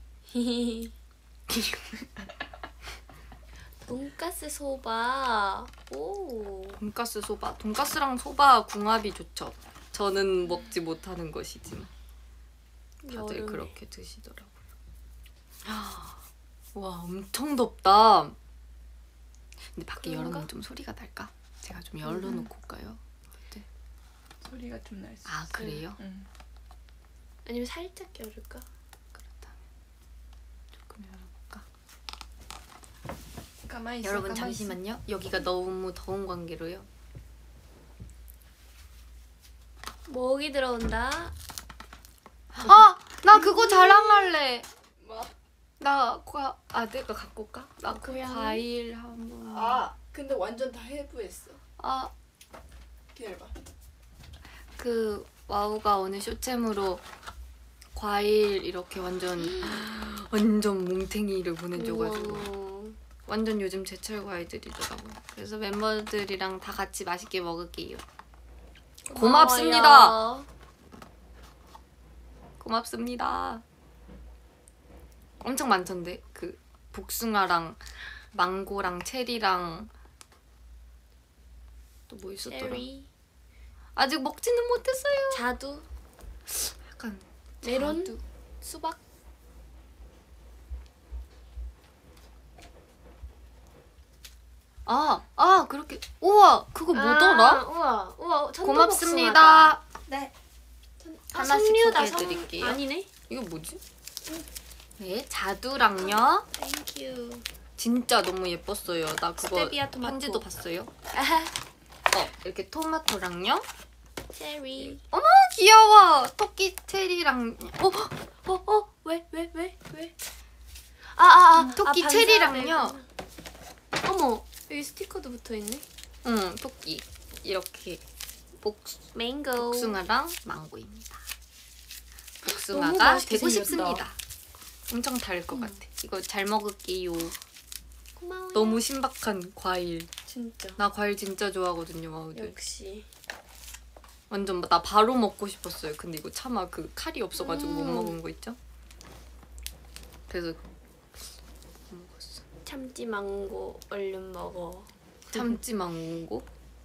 돈가스 소바. 오. 돈가스 소바. 돈가스랑 소바 궁합이 좋죠. 저는 먹지 못하는 것이지만 다들 여름에. 그렇게 드시더라고요. 와 엄청 덥다. 근데 밖에 그런가? 열어놓으면 좀 소리가 날까? 제가 좀 열어놓고 올까요? 어때? 소리가 좀 날 수 있어. 그래요? 응. 아니면 살짝 열을까? 그렇다면 조금 열어볼까? 가만히 있어. 여러분 가만히 잠시만요. 여기가 너무 더운 관계로요. 모기 들어온다. 나 그거 자랑할래. 뭐? 내가 갖고 올까? 나 그 고양이? 과일 한번. 있어. 근데 완전 다 해부했어. 기다려봐. 그 와우가 오늘 쇼챔으로 과일 이렇게 완전 몽탱이를 보내줘가지고 우와. 완전 요즘 제철 과일들이더라고요. 그래서 멤버들이랑 다 같이 맛있게 먹을게요. 고맙습니다. 고마워요. 고맙습니다. 엄청 많던데 그 복숭아랑 망고랑 체리랑 또 뭐 있었더라? 체리. 아직 먹지는 못했어요. 자두. 약간 메론. 자두. 수박. 그렇게 우와 그거 뭐더라? 우와. 고맙습니다. 네. 하나씩 석류다, 소개해드릴게요. 아니네. 이거 뭐지? 네 자두랑요. 땡큐. 진짜 너무 예뻤어요. 나 그거 스테비아 토마토. 편지도 봤어요. 이렇게 토마토랑요. 체리. 어머 귀여워. 토끼 체리랑 왜? 토끼 반사되구나. 체리랑요. 어머, 여기 스티커도 붙어있네. 응 토끼 이렇게 맹고. 복숭아랑 망고입니다. 너무 복숭아가 맛있게 되고 생겼다. 싶습니다. 엄청 달 것 같아. 이거 잘 먹을게요. 고마워요. 너무 신박한 과일. 진짜. 나 과일 진짜 좋아하거든요, 와우들. 역시. 완전 나 바로 먹고 싶었어요. 근데 이거 차마 그 칼이 없어가지고 못 먹은 거 있죠? 그래서 못 먹었어. 참치 망고 얼른 먹어. 참치 망고?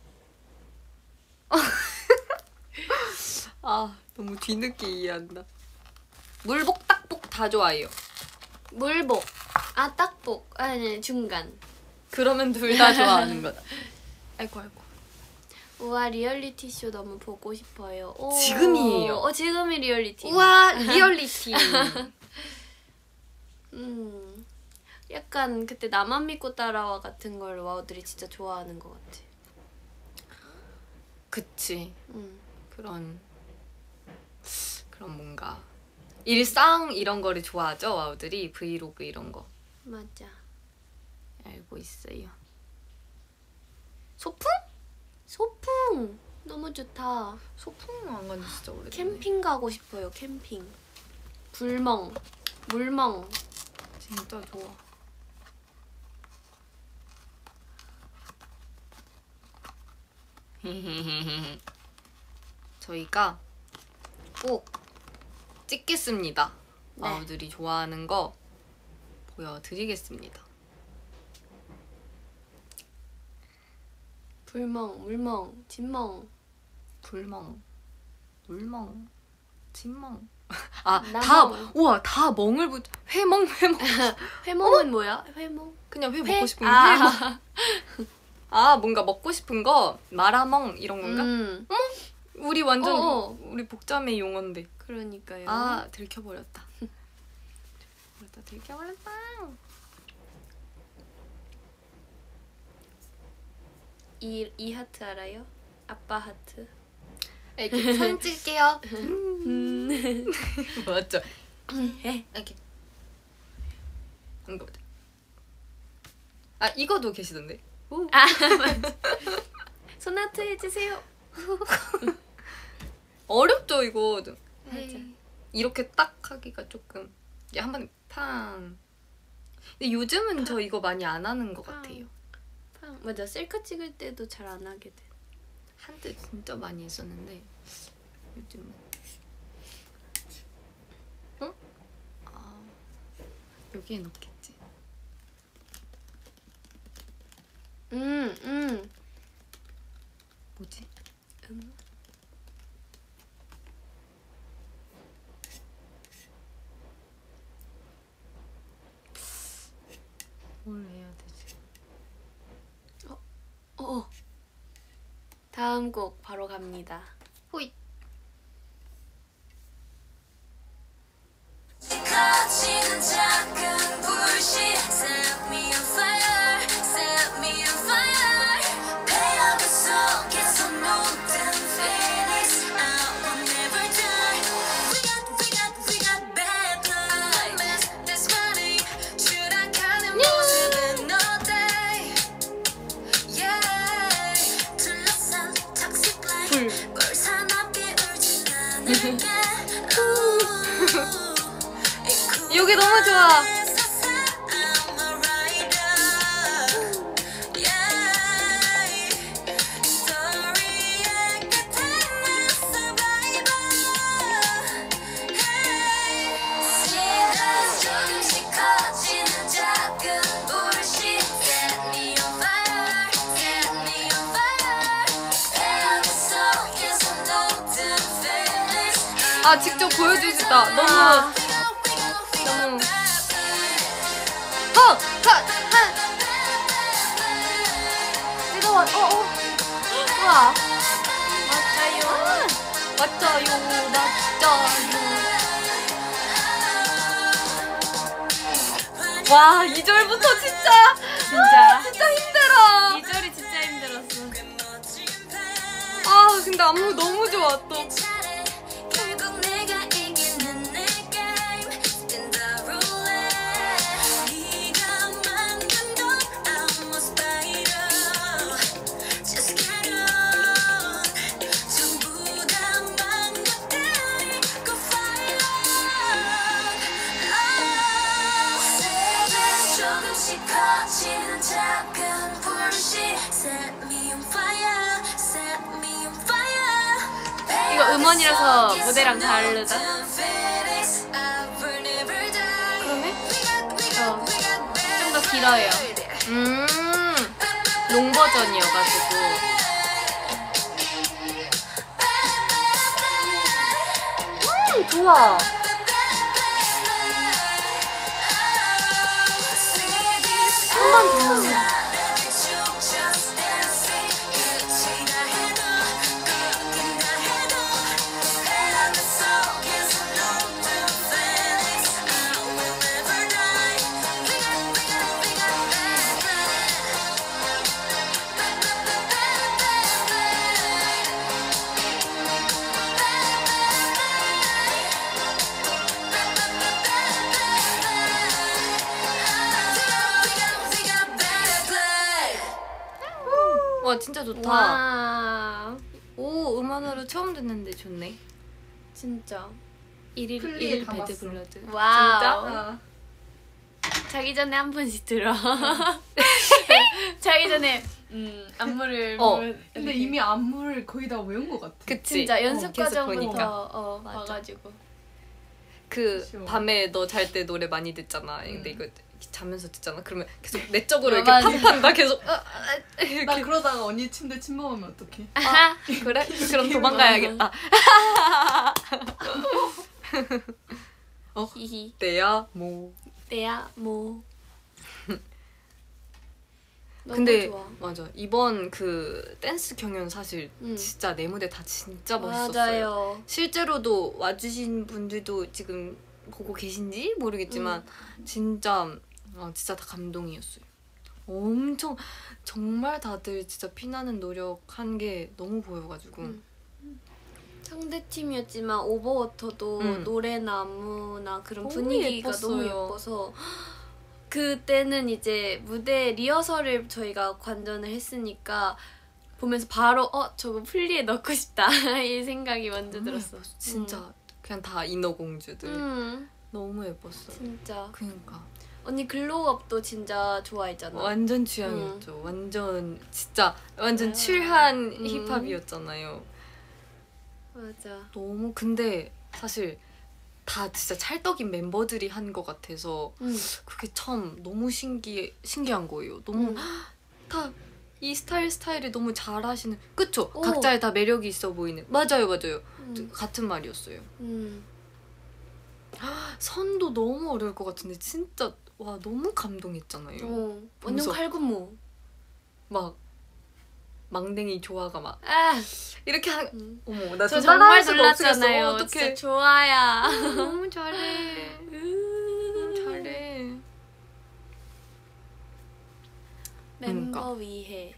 너무 뒤늦게 이해한다. 물복, 딱복 다 좋아해요. 물복. 딱복. 아니, 중간. 그러면 둘 다 좋아하는 거다. 아이고. 우와, 리얼리티 쇼 너무 보고 싶어요. 오. 지금이에요. 지금이 리얼리티. 우와, 리얼리티. 약간 그때 나만 믿고 따라와 같은 걸 와우들이 진짜 좋아하는 것 같아. 그치. 응. 그런 뭔가 일상 이런 거를 좋아하죠 와우들이. 브이로그 이런 거. 맞아. 알고 있어요. 소풍? 소풍 너무 좋다. 소풍 안 간지 진짜 오래됐네. 캠핑 가고 싶어요. 캠핑. 불멍, 물멍. 진짜 좋아. 저희가 꼭 찍겠습니다. 네. 와우들이 좋아하는 거 보여드리겠습니다. 불멍, 물멍, 진멍. 불멍, 물멍, 진멍. 아, 나멍. 다 우와 다 멍을 회멍. 회멍은 뭐야? 회멍? 그냥 회 회? 먹고 싶은 아. 회멍. 아 뭔가 먹고 싶은 거 마라멍 이런 건가? 우리 완전 어어. 우리 복자매 용어인데. 그러니까요. 아 들켜버렸다. 들켜버렸다. 이 하트 알아요? 아빠 하트. 이렇게 사진 찍을게요. 맞죠? 이렇게 이거 보자. 아 이거도 계시던데. 아 맞아. 손하트 해주세요. 어렵죠 이거. 맞아. 이렇게 딱 하기가 조금 이게 한 번에 팡. 근데 요즘은 저 이거 많이 안 하는 것 팡. 같아요. 맞아. 셀카 찍을 때도 잘 안 하게 돼. 한때 진짜 많이 했었는데 요즘은. 어? 아 여기에 넣겠지. 뭐지? 뭘 해야 되지? 다음 곡 바로 갑니다. 호잇. 거치는 작은 불씨 Set me on fire, set me on fire 배어그 속에서 모든 feelings I will never die We got bad blood Let's this money 추락하는 모습은 어때 Yeah 둘러싼 toxic life 뭘 사납게 울진 않을게 여기 너무 좋아. 아 직접 보여주시다. 너무 뜨거워. 우와. 맞아요. 와 2절부터 진짜 힘들어. 2절이 진짜 힘들었어. 아 근데 안무 너무 좋아 또. 결국 내가 이기는 내 게임 Spin the roulette 네가 만든 건 I'm a spiral Just get on 전부 다 망가뜨리 Go fire 조금씩 커지는 작은 불씨 Set me on fire Set me on fire 이거 음원이라서 무대랑 다르다. 좀 더 길어요. 롱 버전이어가지고. 좋아. 한 번 더. 진짜 좋다. 와 오, 음원으로 처음 듣는데 좋네. 진짜 플리에 1 담았어. 배드 블러드. 와우. 아, 자기 전에 한 번씩 들어. 자기 전에 안무를 근데 이미 안무를 거의 다 외운 것 같아. 그치? 진짜 연습 계속 보니까. 과정부터 맞아. 봐가지고 그 그쵸. 밤에 너 잘 때 노래 많이 듣잖아. 근데 이거 자면서 듣잖아. 그러면 계속 내적으로 아, 이렇게 맞아. 팝한다. 계속 나 그러다가 언니 침대 침범하면 어떡해? 아하 그래? 그럼 도망가야겠다. 히히 내야 뭐. 내야 뭐 너무 근데 좋아. 맞아. 이번 그 댄스 경연 사실 진짜 내 무대 다 진짜 멋있었어요. 맞아요. 실제로도 와주신 분들도 지금 보고 계신지 모르겠지만 진짜 진짜 다 감동이었어요. 엄청 정말 다들 진짜 피나는 노력한 게 너무 보여가지고 상대 팀이었지만 오버워터도 노래나 안무나 그런 너무 분위기가 예뻤어요. 너무 예뻐서 그때는 이제 무대 리허설을 저희가 관전을 했으니까 보면서 바로 저거 플리에 넣고 싶다 이 생각이 먼저 들었어. 진짜 그냥 다 인어공주들 너무 예뻤어. 진짜 그러니까 언니 글로우업도 진짜 좋아했잖아. 완전 취향이었죠. 완전 진짜 완전 칠한 힙합이었잖아요. 맞아. 너무 근데 사실 다 진짜 찰떡인 멤버들이 한 것 같아서 그게 참 너무 신기한 거예요. 너무 다 이 스타일이 너무 잘하시는 그쵸? 오. 각자의 다 매력이 있어 보이는 맞아요. 같은 말이었어요. 선도 너무 어려울 것 같은데 진짜 와 너무 감동했잖아요. 완전 보면서 칼군무. 막 망댕이 조화가 막 아, 이렇게 어머 나 저 좀 정말 따라할 수가 놀랐잖아요. 없겠어. 진짜 어떡해. 좋아야. 너무 잘해. 너무 잘해. 멤버 위해.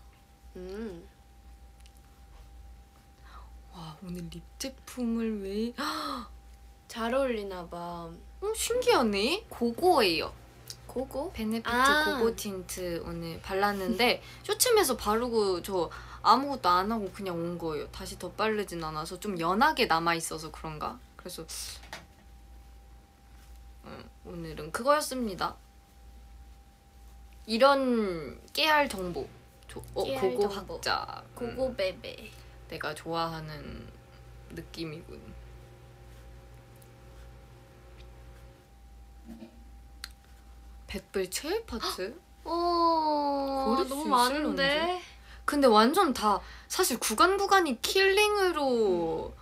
와 오늘 립 제품을 왜 잘 어울리나 봐. 신기하네. 고고예요. 고고? 베네피트 아. 고고 틴트 오늘 발랐는데 쇼츠에서 바르고 저 아무것도 안 하고 그냥 온 거예요. 다시 더 바르진 않아서 좀 연하게 남아 있어서 그런가? 그래서 오늘은 그거였습니다. 이런 깨알 정보. 깨알 고고 정보. 학자. 고고 베베. 내가 좋아하는 느낌이군. 백불 최애 파트? 고를 수 너무 있을런지? 많은데. 근데 완전 다 사실 구간이 킬링으로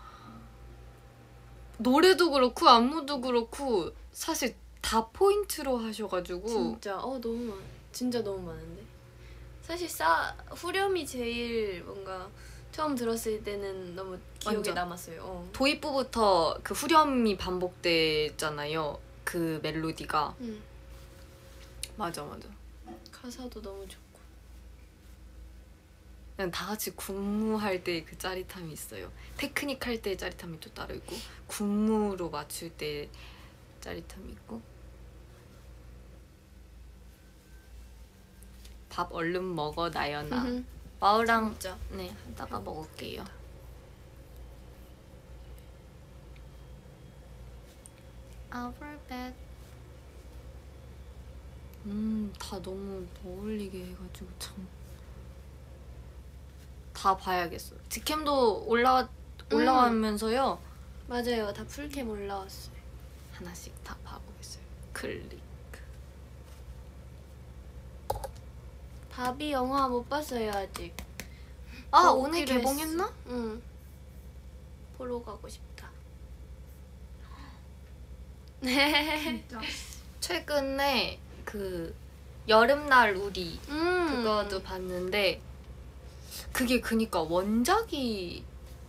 노래도 그렇고 안무도 그렇고 사실 다 포인트로 하셔가지고 진짜 진짜 너무 많은데. 사실 후렴이 제일 뭔가 처음 들었을 때는 너무 기억에 완전. 남았어요. 도입부부터 그 후렴이 반복됐잖아요. 그 멜로디가 맞아. 가사도 너무 좋고. 그냥 다 같이 군무할 때 그 짜릿함이 있어요. 테크닉 할 때 짜릿함이 또 따로 있고 군무로 맞출 때 짜릿함이 있고. 밥 얼른 먹어 나연아. 마우랑 진짜. 네 하다가 먹을게요. Our bed. 다 너무 어울리게 해가지고 참. 다 봐야겠어요. 직캠도 올라가면서요. 맞아요. 다 풀캠 올라왔어요. 하나씩 다 봐보겠어요. 클릭. 바비 영화 못 봤어요 아직. 아 보기로 오늘 개봉했나? 했어. 응. 보러 가고 싶다. 진짜. 최근에 그 여름날 우리 음. 그거도 봤는데 그게 그니까 원작이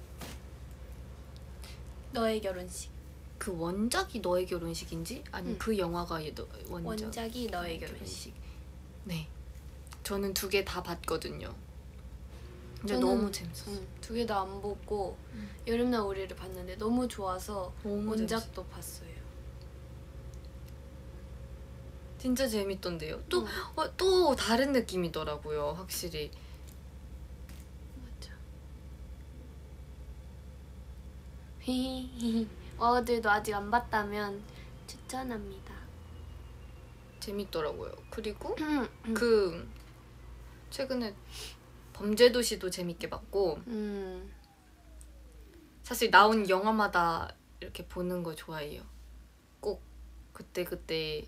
너의 결혼식. 그 원작이 너의 결혼식인지 아니면 그 영화가 원작이 너의 결혼식. 네. 저는 2개 다 봤거든요. 근데 저는- 너무 재밌었어요. 2개 다 안 보고 여름날 우리를 봤는데 너무 좋아서 너무 원작도 봤어요. 진짜 재밌던데요. 또 다른 느낌이더라고요. 확실히. 와우들도 아직 안 봤다면 추천합니다. 재밌더라고요. 그리고 그 최근에 범죄도시도 재밌게 봤고 사실 나온 영화마다 이렇게 보는 거 좋아해요. 꼭 그때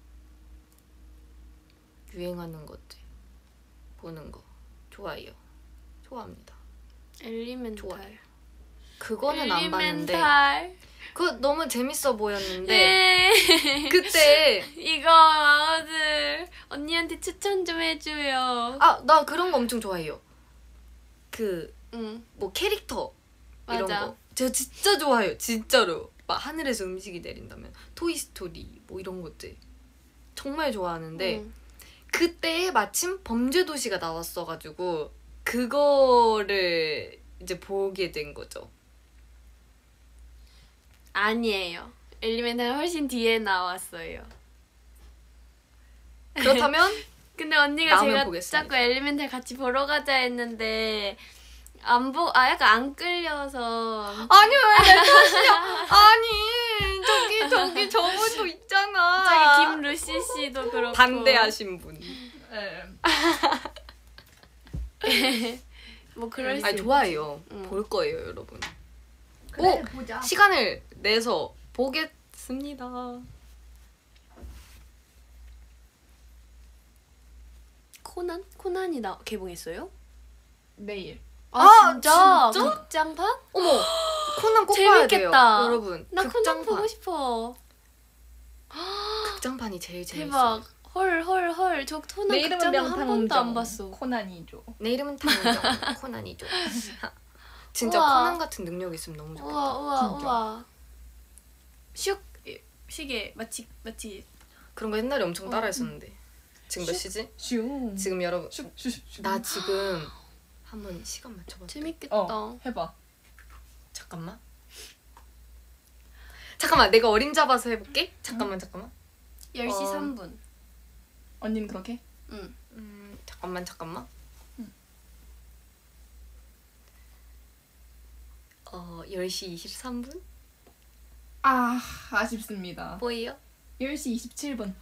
유행하는 것들 보는 거 좋아해요. 좋아합니다. 엘리멘탈. 좋아요. 그거는 안 봤는데 엘리멘탈. 그거 너무 재밌어 보였는데 네. 그때 이거 와우들 언니한테 추천 좀 해줘요. 나 그런 거 엄청 좋아해요. 그 응. 뭐 캐릭터 이런 맞아. 거 제가 진짜 좋아해요. 진짜로 막 하늘에서 음식이 내린다면 토이스토리 뭐 이런 것들 정말 좋아하는데 응. 그때 마침 범죄도시가 나왔어가지고 그거를 이제 보게 된 거죠. 아니에요. 엘리멘탈 훨씬 뒤에 나왔어요. 그렇다면 근데 언니가 나오면 제가 보겠습니다. 자꾸 엘리멘탈 같이 보러 가자 했는데 약간 안 끌려서. 아니 왜 내 탓이야? 아니 저기 저분도 있잖아. 저기 김루시 씨도 그렇고 반대하신 분. 뭐 그럴 수 아니 있지. 좋아해요. 응. 볼 거예요 여러분. 그래 보자. 시간을 내서 보겠습니다. 코난이 개봉했어요? 내일. 진짜? 진짜? 극장판? 어머 코난 꼭 봐야 돼요. 재밌겠다. 여러분 나 코난 극장판. 보고 싶어. 극장판이 제일 재밌어요. 대박. 헐. 저 코난 내 이름은 극장판 한 번도 명탐정. 안 봤어. 코난이죠. 내 이름은 탐정 코난이죠. 진짜 우와. 코난 같은 능력 있으면 너무 좋겠다. 우와. 시계 마치 그런 거 옛날에 엄청 따라했었는데 지금 몇 시지? 슝. 지금 여러분 슉슉슉. 나 지금 한번 시간 맞춰봐. 재밌겠다. 해봐. 잠깐만 내가 어림 잡아서 해볼게. 잠깐만 10시 어. 3분. 언니는 그렇게? 응. 잠깐만 10시 23분? 아쉽습니다. 뭐예요? 10시 27분.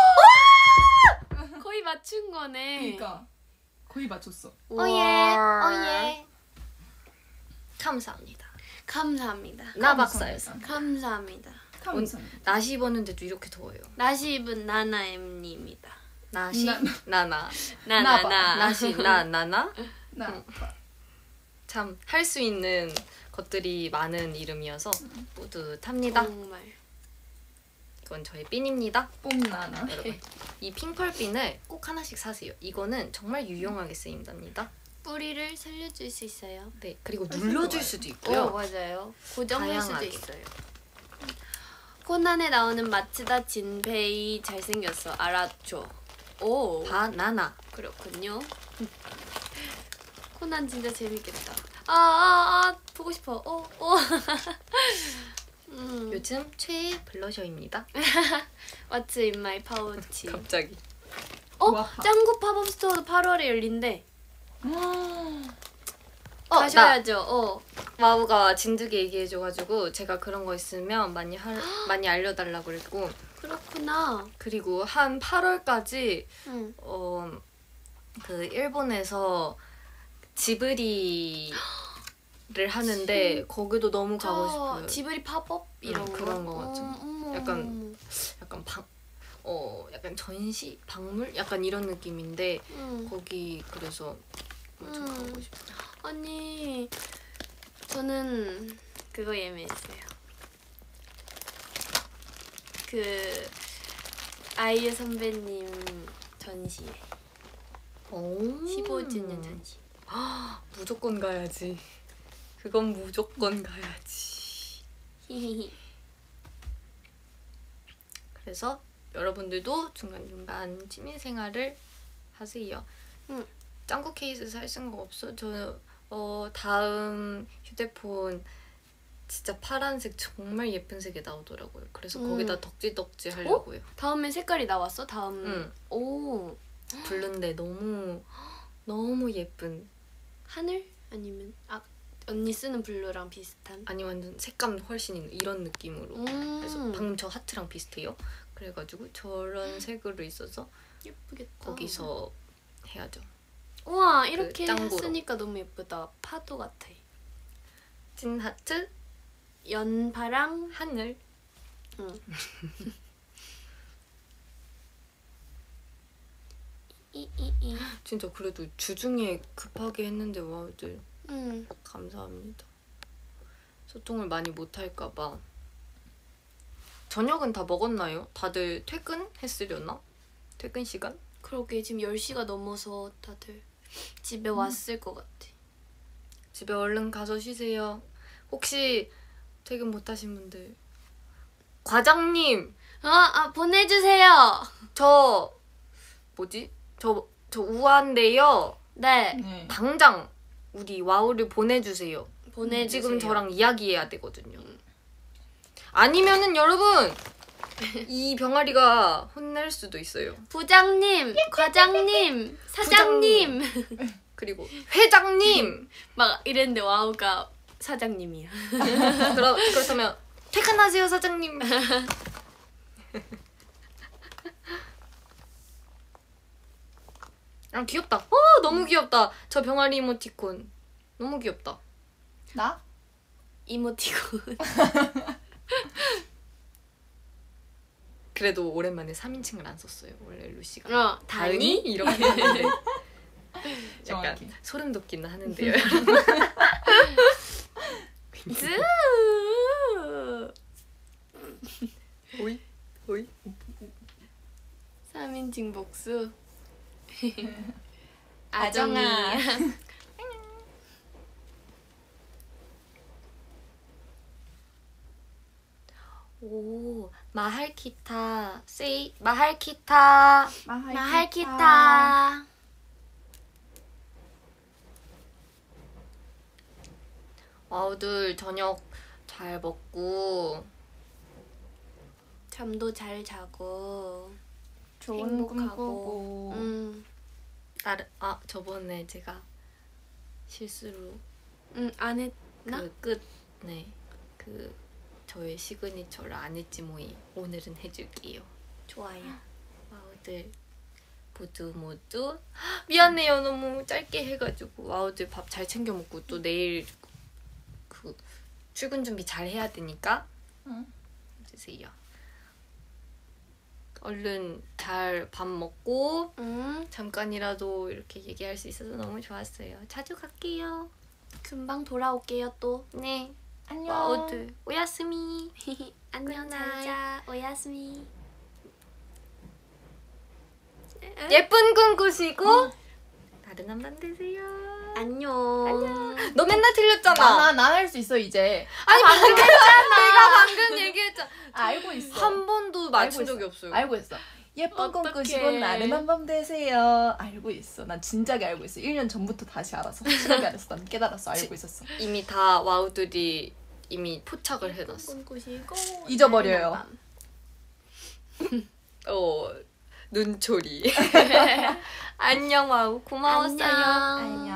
거의 맞춘 거네. 그러니까 거의 맞췄어. 오예 감사합니다. 감사합니다. 나 박사였어. 감사합니다. 감사합니다. 나시 입었는데도 이렇게 더워요. 나시 입은 나나엠님입니다. 나시 나나 나나나. 나시 나나나 나. 참 할 수 있는 것들이 많은 이름이어서 뿌듯합니다. 정말. 이건 저의 핀입니다. 뽐나나. 여러분 이 핑펄 핀을 꼭 하나씩 사세요. 이거는 정말 유용하게 쓰인답니다. 뿌리를 살려줄 수 있어요. 네 그리고 훨씬 눌러줄 좋아요. 수도 있고요. 맞아요. 고정할 다양하게. 수도 있어요. 코난에 나오는 마츠다 진페이 잘생겼어. 알았죠? 오. 바나나 그렇군요. 코난 진짜 재밌겠다. 보고 싶어. 요즘 최애 블러셔입니다. What's in my pouch? 갑자기 와파. 짱구 팝업 스토어도 8월에 열린대. 나 가셔야죠. 와우가 진득이 얘기해줘가지고 제가 그런 거 있으면 많이 알려달라고 그랬고 그렇구나. 그리고 한 8월까지 응. 그 일본에서 지브리를 하는데 거기도 너무 가고 싶어요. 지브리 팝업 이런 거. 그런 거 같죠. 어머. 약간 약간 전시 박물 약간 이런 느낌인데 응. 거기 그래서 엄청 가고 싶어요. 아니 저는 그거 예매했어요. 그 아이유 선배님 전시회. 15주년 전시. 무조건 가야지. 그건 무조건 가야지. 히히히. 그래서 여러분들도 중간중간 취미생활을 하세요. 응. 짱구 케이스 살 생각 없어? 저 다음 휴대폰 진짜 파란색 정말 예쁜 색이 나오더라고요. 그래서 거기다 덕지덕지 하려고요. 다음에 색깔이 나왔어? 다음. 응. 오. 블루인데 너무 예쁜. 하늘? 아니면 언니 쓰는 블루랑 비슷한. 아니 완전 색감 훨씬 있는 이런 느낌으로. 그래서 방금 저 하트랑 비슷해요. 그래가지고 저런 색으로 있어서 예쁘겠다. 거기서 해야죠. 우와 이렇게 짱구로. 쓰니까 너무 예쁘다. 파도 같아. 찐 하트, 연파랑 하늘. 응. 이. 진짜 그래도 주중에 급하게 했는데 와우들 응. 감사합니다. 소통을 많이 못할까봐. 저녁은 다 먹었나요? 다들 퇴근했으려나? 퇴근 시간? 그러게 지금 10시가 넘어서 다들 집에 왔을 것 같아. 집에 얼른 가서 쉬세요. 혹시 퇴근 못하신 분들 과장님 보내주세요. 저 뭐지? 저 우아인데요. 네. 네. 당장 우리 와우를 보내주세요. 보내주세요. 지금 저랑 이야기해야 되거든요. 아니면은 여러분 이 병아리가 혼낼 수도 있어요. 부장님, 과장님, 사장님. 그리고 회장님. 막 이랬는데 와우가 사장님이야. 그렇다면 퇴근하세요 사장님. 아 귀엽다. 너무 귀엽다. 저 병아리 이모티콘 너무 귀엽다. 나? 이모티콘. 그래도 오랜만에 3인칭을 안 썼어요. 원래 루시가 다니? 이렇게 했는데 약간 정확히. 소름 돋기는 하는데요. 오이 오이 3인칭 복수. 아정아. 오 마할키타 세이 마할키타 마할키타. 와우들 저녁 잘 먹고 잠도 잘 자고 좋은 꿈 행복하고. 꾸고. 저번에 제가 실수로 안 했나? 그 저의 시그니처를 안 했지 뭐이 오늘은 해줄게요. 좋아요. 와우들 모두 미안해요. 너무 짧게 해가지고 와우들 밥 잘 챙겨 먹고 또 내일 그 출근 준비 잘 해야 되니까 해주세요. 얼른 잘 밥 먹고 잠깐이라도 이렇게 얘기할 수 있어서 너무 좋았어요. 자주 갈게요. 금방 돌아올게요 또. 네. 안녕. 와우들 오야스미. 안녕 잘자. 오야스미. 예쁜 꿈 꾸시고 다른 한밤 되세요. 안녕. 너 맨날 틀렸잖아. 난 할 수 있어 이제. 아니 방금 내가 방금 얘기했잖아. 알고 있어. 한 번도 맞춘 알고 적이 있어. 없어요. 알고 있어. 예쁜 꿈 어떡해. 꾸시고 나른한 밤 되세요. 알고 있어. 난 진작에 알고 있어. 1년 전부터 다시 알아서. 확실하게 알았어. 난 깨달았어. 알고 있었어. 이미 다 와우들이 이미 포착을 해놨어. 꿈꾸시고 잊어버려요. 눈초리. 안녕 와우 고마웠어요. 안녕.